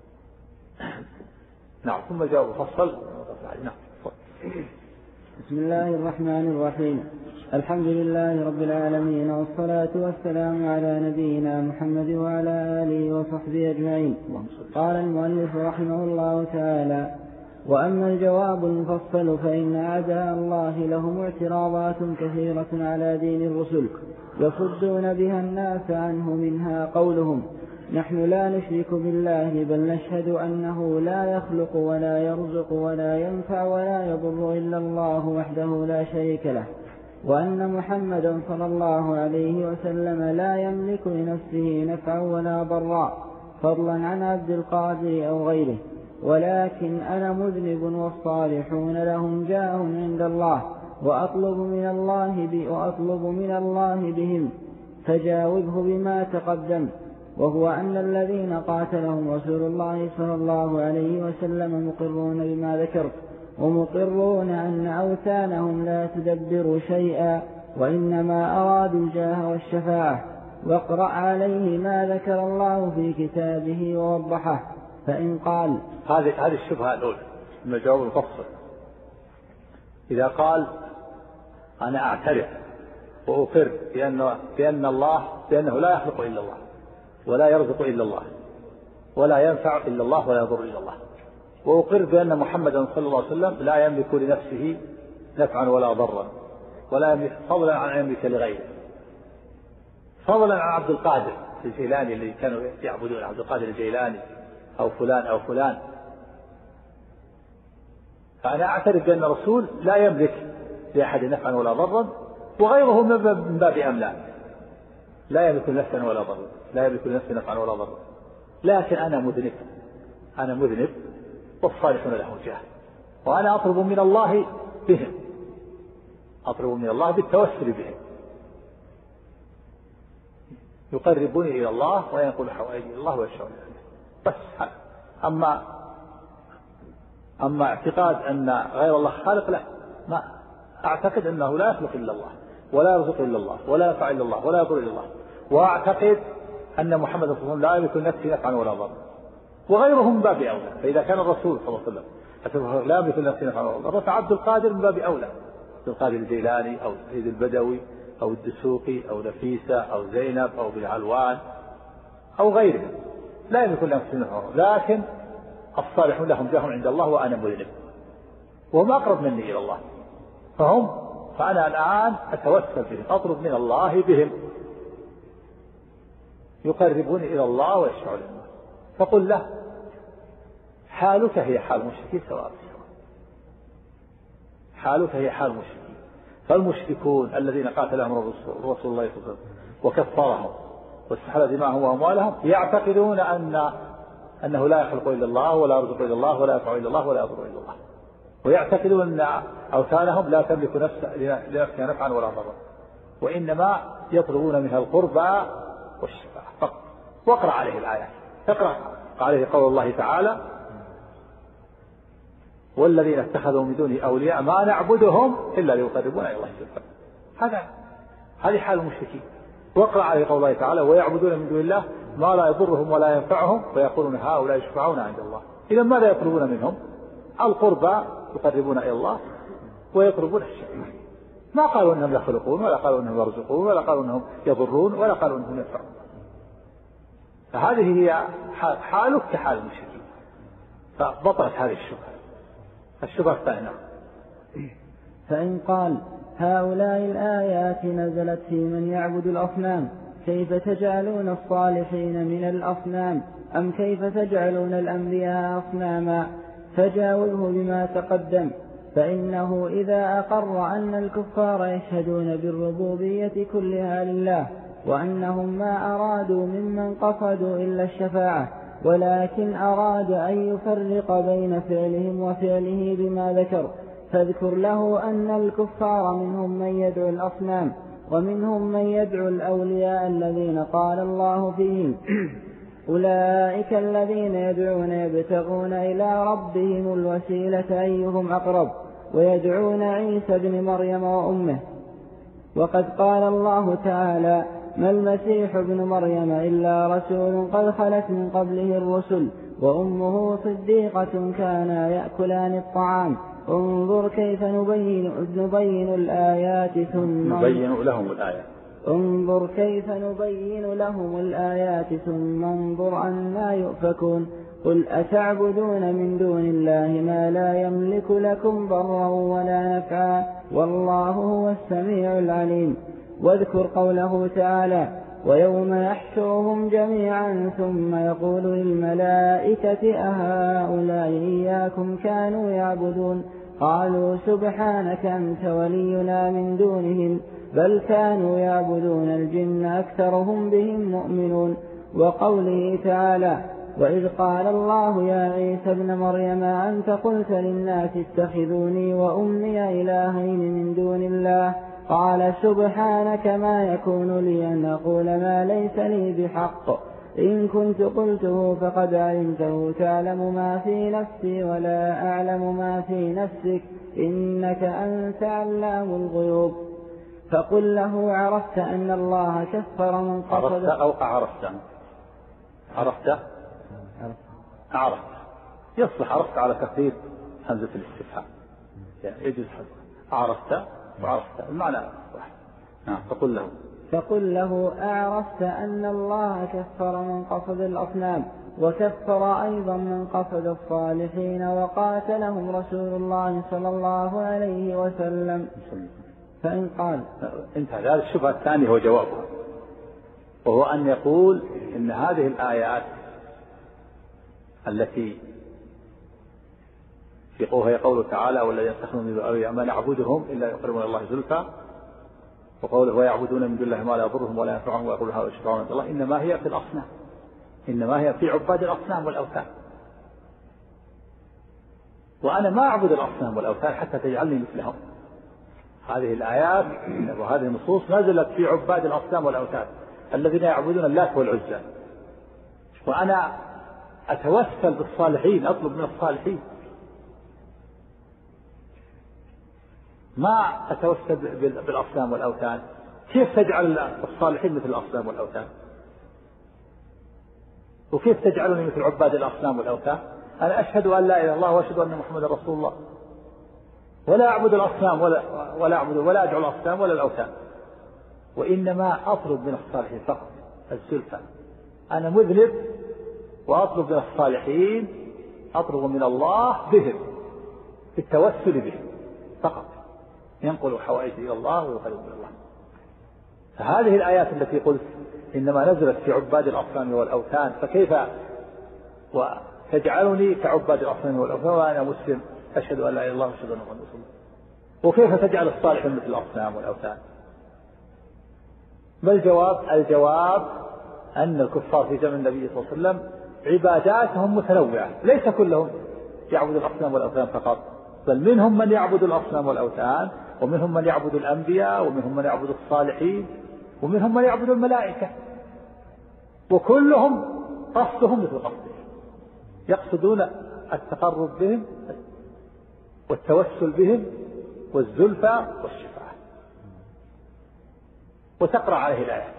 نعم. ثم جاء مفصل. نعم. بسم الله الرحمن الرحيم. الحمد لله رب العالمين والصلاة والسلام على نبينا محمد وعلى آله وصحبه أجمعين. قال المؤلف رحمه الله تعالى وأما الجواب المفصل فإن أعداء الله لهم اعتراضات كثيرة على دين الرسل يصدون بها الناس عنه منها قولهم نحن لا نشرك بالله بل نشهد أنه لا يخلق ولا يرزق ولا ينفع ولا يضر إلا الله وحده لا شريك له، وأن محمدا صلى الله عليه وسلم لا يملك لنفسه نفعا ولا ضرا فضلا عن عبد القادر أو غيره، ولكن أنا مذنب والصالحون لهم جاه عند الله وأطلب من الله وأطلب من الله بهم، فجاوبه بما تقدم، وهو أن الذين قاتلهم رسول الله صلى الله عليه وسلم مقرون بما ذكرت، ومقرون أن أوثانهم لا تدبر شيئا وإنما أرادوا الجاه والشفاعة، واقرأ عليه ما ذكر الله في كتابه ووضحه. فإن قال هذه هذه الشبهة الأولى من الجواب المفصل، إذا قال أنا أعترف وأقر بأن بأن الله بأنه لا يخلق إلا الله ولا يرزق إلا الله ولا ينفع إلا الله ولا يضر إلا الله، وأقر بأن محمدا صلى الله عليه وسلم لا يملك لنفسه نفعا ولا ضرا ولا يملك فضلا عن أن يملك لغيره، فضلا عن عبد القادر الجيلاني الذي كانوا يعبدون عبد القادر الجيلاني أو فلان أو فلان، فأنا أعترف بأن الرسول لا يملك لأحد نفعا ولا ضرا، وغيره من باب أملا لا يملك نفعا ولا ضرا لا يملك لنفسه نفعا ولا ضرا، لكن أنا مذنب أنا مذنب والصالحون لهم جاه، وأنا أطلب من الله بهم أطلب من الله بالتوسل بهم، يقربوني إلى الله وينقل حوائجي إلى الله ويشفعون بس. أما أما اعتقاد أن غير الله خالق، لا، ما أعتقد أنه لا يخلق إلا الله ولا يرزق إلا الله ولا ينفع إلا الله ولا يضر إلا الله، وأعتقد أن محمد صلى الله عليه وسلم لا يملك لنفسه نفعا ولا ضرا، وغيرهم من باب أولى. فإذا كان الرسول صلى الله عليه وسلم لا يملك لنفسه نفعا ولا ضرا، فعبد القادر من باب أولى، عبد القادر الجيلاني أو سيد البدوي أو الدسوقي أو نفيسة أو زينب أو بالعلوان أو غيرهم لا يملك لنفسه نفعا ولا ضرا، لكن الصالحون لهم جاه عند الله وأنا مذنب وهم أقرب مني إلى الله، فهم فأنا الآن أتوسل بهم أطلب من الله بهم يقربوني إلى الله ويشفعون لله. فقل له حالك هي حال المشركين سواء بسواء، حالك هي حال المشركين، فالمشركون الذين قاتلهم رسول الله صلى الله عليه وسلم وكفرهم واستحل دماءهم وأموالهم يعتقدون أن أنه لا يخلق إلا الله ولا يرزق إلا الله ولا ينفع إلا الله ولا يضر إلا الله، ويعتقدون أن أوثانهم لا تملك لنفسها نفعا ولا ضرا، وإنما يطلبون منها القربى والشفاعة فقط. واقرأ عليه الآيات، اقرأ عليه قول الله تعالى والذين اتخذوا من دونه أولياء ما نعبدهم إلا ليقربونا إلى الله زلفى، هذا هذه حال المشركين. واقرأ عليه قول الله تعالى ويعبدون من دون الله ما لا يضرهم ولا ينفعهم ويقولون هؤلاء يشفعون عند الله. إذا ماذا يطلبون منهم؟ القربى يقربون إلى الله ويطلبون الشفاعة، ما قالوا أنهم يخلقون ولا قالوا أنهم يرزقون ولا قالوا أنهم يضرون ولا قالوا أنهم ينفعون. فهذه هي حالك كحال المشركين، فبطلت هذه الشبهة. الشبهة الثانية فإن قال هؤلاء الآيات نزلت في من يعبد الأصنام، كيف تجعلون الصالحين من الأصنام أم كيف تجعلون الأنبياء أصناما؟ فجاوبه بما تقدم، فإنه إذا أقر أن الكفار يشهدون بالربوبية كلها لله وأنهم ما أرادوا ممن قصدوا إلا الشفاعة، ولكن أراد أن يفرق بين فعلهم وفعله بما ذكر، فاذكر له أن الكفار منهم من يدعو الأصنام ومنهم من يدعو الأولياء الذين قال الله فيهم أولئك الذين يدعون يبتغون إلى ربهم الوسيلة أيهم أقرب ويدعون عيسى بن مريم وأمه. وقد قال الله تعالى ما المسيح ابن مريم إلا رسول قد خلت من قبله الرسل وأمه صديقة كانا يأكلان الطعام انظر كيف نبين, نبين الآيات ثم نبين لهم الآيات انظر كيف نبين لهم الآيات ثم انظر أنا يؤفكون. قل أتعبدون من دون الله ما لا يملك لكم ضرا ولا نفعا والله هو السميع العليم. واذكر قوله تعالى ويوم يحشرهم جميعا ثم يقول للملائكة أهؤلاء إياكم كانوا يعبدون قالوا سبحانك أنت ولينا من دونهم بل كانوا يعبدون الجن أكثرهم بهم مؤمنون. وقوله تعالى وإذ قال الله يا عيسى ابن مريم أنت قلت للناس اتخذوني وأمي إلهين من دون الله قال سبحانك ما يكون لي أن أقول ما ليس لي بحق إن كنت قلته فقد علمته تعلم ما في نفسي ولا أعلم ما في نفسك إنك أنت علام الغيوب. فقل له عرفت أن الله كفر من قصد عرفت أو أعرفت عرفت أعرفت يصلح عرفت على تقدير همزة الاستفهام يجوز عرفت وعرفت المعنى واحد. نعم. فقل له فقل له أعرفت أن الله كفر من قصد الأصنام وكفر أيضا من قصد الصالحين وقاتلهم رسول الله صلى الله عليه وسلم. فإن قال انتهى. هذا الشبهة الثانية هو جوابه، وهو أن يقول إن هذه الآيات التي في قوله قوله تعالى والذين يتخذون من دونه ما نعبدهم إلا يقربون الله زلفى، وقوله ويعبدون من دون الله ما لا يضرهم ولا ينفعهم ويقولون هؤلاء شفعاؤنا عند الله، إنما هي في الأصنام، إنما هي في عباد الأصنام والأوثان. وأنا ما أعبد الأصنام والأوثان حتى تجعلني مثلهم. هذه الآيات وهذه النصوص نزلت في عباد الأصنام والأوثان الذين يعبدون اللات والعزى، وأنا أتوسل بالصالحين، أطلب من الصالحين، ما أتوسل بالأصنام والأوثان. كيف تجعل الصالحين مثل الأصنام والأوثان؟ وكيف تجعلني مثل عباد الأصنام والأوثان؟ أنا أشهد أن لا إله إلا الله وأشهد أن محمدا رسول الله، ولا أعبد الأصنام ولا ولا أعبد ولا أدعو الأصنام ولا الأوثان، وإنما أطلب من الصالحين فقط الزلفى. أنا مذنب وأطلب من الصالحين، أطلب من الله بهم بالتوسل بهم فقط، ينقل حوائج إلى الله ويقرب إلى الله. فهذه الآيات التي قلت إنما نزلت في عباد الأصنام والأوثان، فكيف وتجعلني كعباد الأصنام والأوثان وأنا مسلم أشهد أن لا إله إلا الله وأشهد أن محمدا رسول الله؟ وكيف تجعل الصالحين مثل الأصنام والأوثان؟ ما الجواب؟ الجواب أن الكفار في زمن النبي صلى الله عليه وسلم عباداتهم متنوعة، ليس كلهم يعبد الأصنام والأوثان فقط، بل منهم من يعبد الأصنام والأوثان، ومنهم من يعبد الأنبياء، ومنهم من يعبد الصالحين، ومنهم من يعبد الملائكة، وكلهم قصدهم مثل قصده، يقصدون التقرب بهم والتوسل بهم والزلفى والشفاعة. وتقرأ عليه الآية،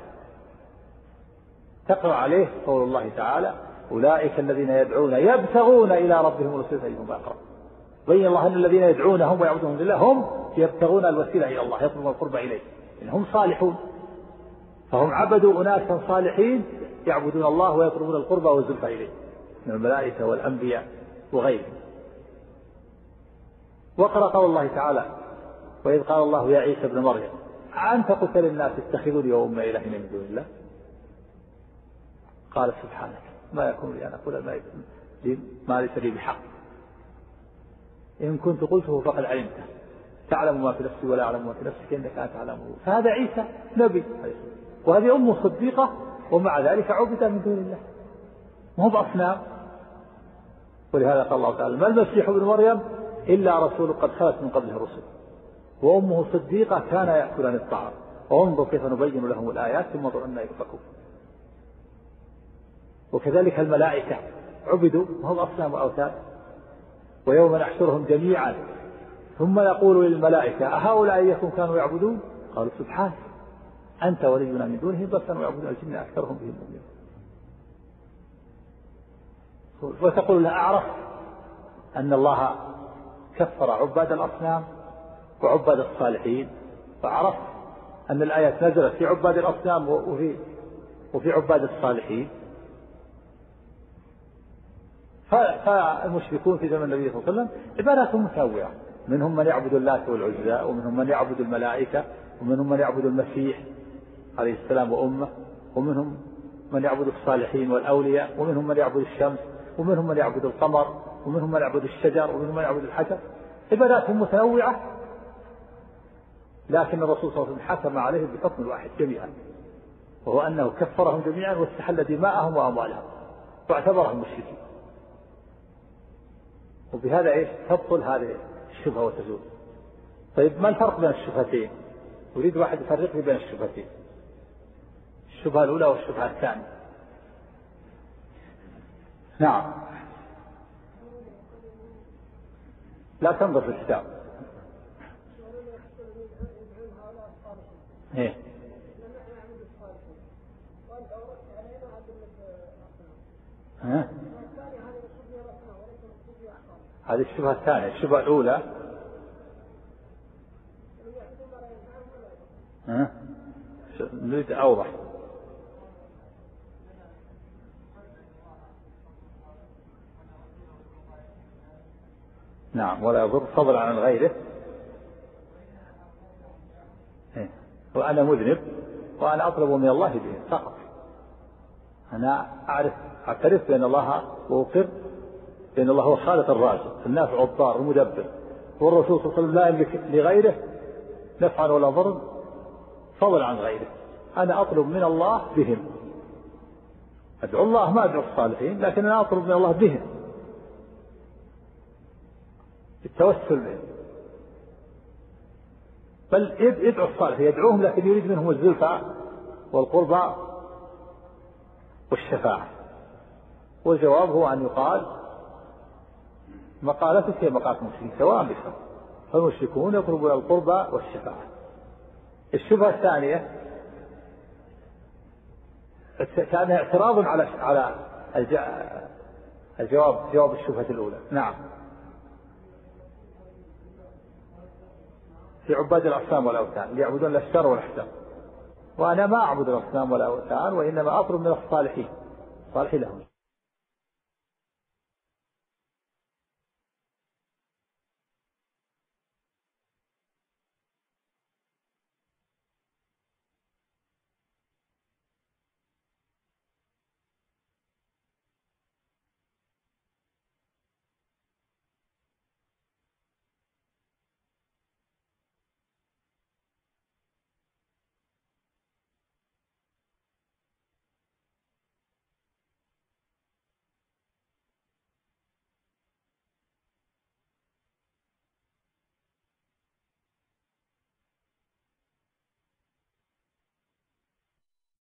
تقرأ عليه قول الله تعالى أولئك الذين يدعون يبتغون إلى ربهم الوسيلة أيهم أقرب. بين الله أن الذين يدعونهم ويعبدون لله هم يبتغون الوسيلة إلى الله، يطلبون القرب إليه، إنهم صالحون، فهم عبدوا أناسا صالحين يعبدون الله ويطلبون القرب والزلفى إليه من الملائكة والأنبياء وغيرهم. وقرأ قول الله تعالى وإذ قال الله يا عيسى ابن مريم أنت قلت للناس اتخذوني وأمي إلهين من دون الله قال سبحانك ما يكون لي أن أقول ما ليس لي بحق إن كنت قلته فقد علمته تعلم ما في نفسي ولا أعلم ما في نفسك إنك أنت تعلم. فهذا عيسى نبي، وهذه أمه صديقة، ومع ذلك عبد من دون الله، وهو بأصنام. ولهذا قال الله تعالى ما المسيح ابن مريم إلا رسول قد خلت من قبله الرسل وأمه صديقة كان يأكلان الطعام وانظر كيف نبين لهم الآيات ثم انظر أننا يؤفكون. وكذلك الملائكة عبدوا وهم أصنام وأوثان. ويوم نحشرهم جميعا ثم نقول للملائكة أهؤلاء إياكم كانوا يعبدون قالوا سبحانك أنت ولينا من دونهم بل كانوا يعبدون الجن أكثرهم بهم مؤمنون. وتقول له أعرف أن الله كفر عباد الأصنام وعباد الصالحين، وعرف أن الآيات نزلت في عباد الأصنام وفي وفي عباد الصالحين. فالمشركون في زمن النبي صلى الله عليه وسلم عباداتهم متنوعة، منهم من يعبد اللات والعزى، ومنهم من يعبد الملائكة، ومنهم من يعبد المسيح عليه السلام وأمه، ومنهم من يعبد الصالحين والأولياء، ومنهم من يعبد الشمس، ومنهم من يعبد القمر، ومنهم من يعبد الشجر، ومنهم من يعبد الحجر. عباداتهم متنوعة، لكن الرسول صلى الله عليه وسلم حكم عليهم بحكم واحد جميعا، وهو أنه كفرهم جميعا واستحل دماءهم وأموالهم واعتبرهم مشركين. وبهذا إيش تبطل هذه الشبهة وتزول. طيب ما الفرق بين الشبهتين؟ يريد واحد يفرق بين الشبهتين، الشبهة الأولى والشبهة الثانية. نعم. لا تنظر في الكتاب. إيه؟ ها؟ هذه الشبهة الثانية. الشبهة الأولى ها؟ نريد أوضح. نعم. ولا يضر فضلا عن غيره. إيه؟ وأنا مذنب وأنا أطلب من الله به فقط. أنا أعرف أعترف بأن الله وأقر بأن الله هو خالق الرازق النافع الضار المدبر، والرسول صلى الله عليه وسلم لا يملك لغيره نفعا ولا ضرا فضلا عن غيره. أنا أطلب من الله بهم. أدعو الله ما أدعو الصالحين، لكن أنا أطلب من الله بهم التوسل بهم. بل يدعو الصالحين يدعوهم، لكن يريد منهم الزلفى والقربى والشفاعة. والجواب هو أن يقال مقالتك هي مقالة المشركين سواء بسواء، فالمشركون يطلبون القربى والشفاعة. الشبهة الثانية كان اعتراض على على الجواب جواب الشبهة الأولى. نعم. في عباد الأصنام والأوثان اللي يعبدون الأشجار والأحجار، وأنا ما أعبد الأصنام والأوثان، وإنما أطلب من الصالحين صالحين لهم.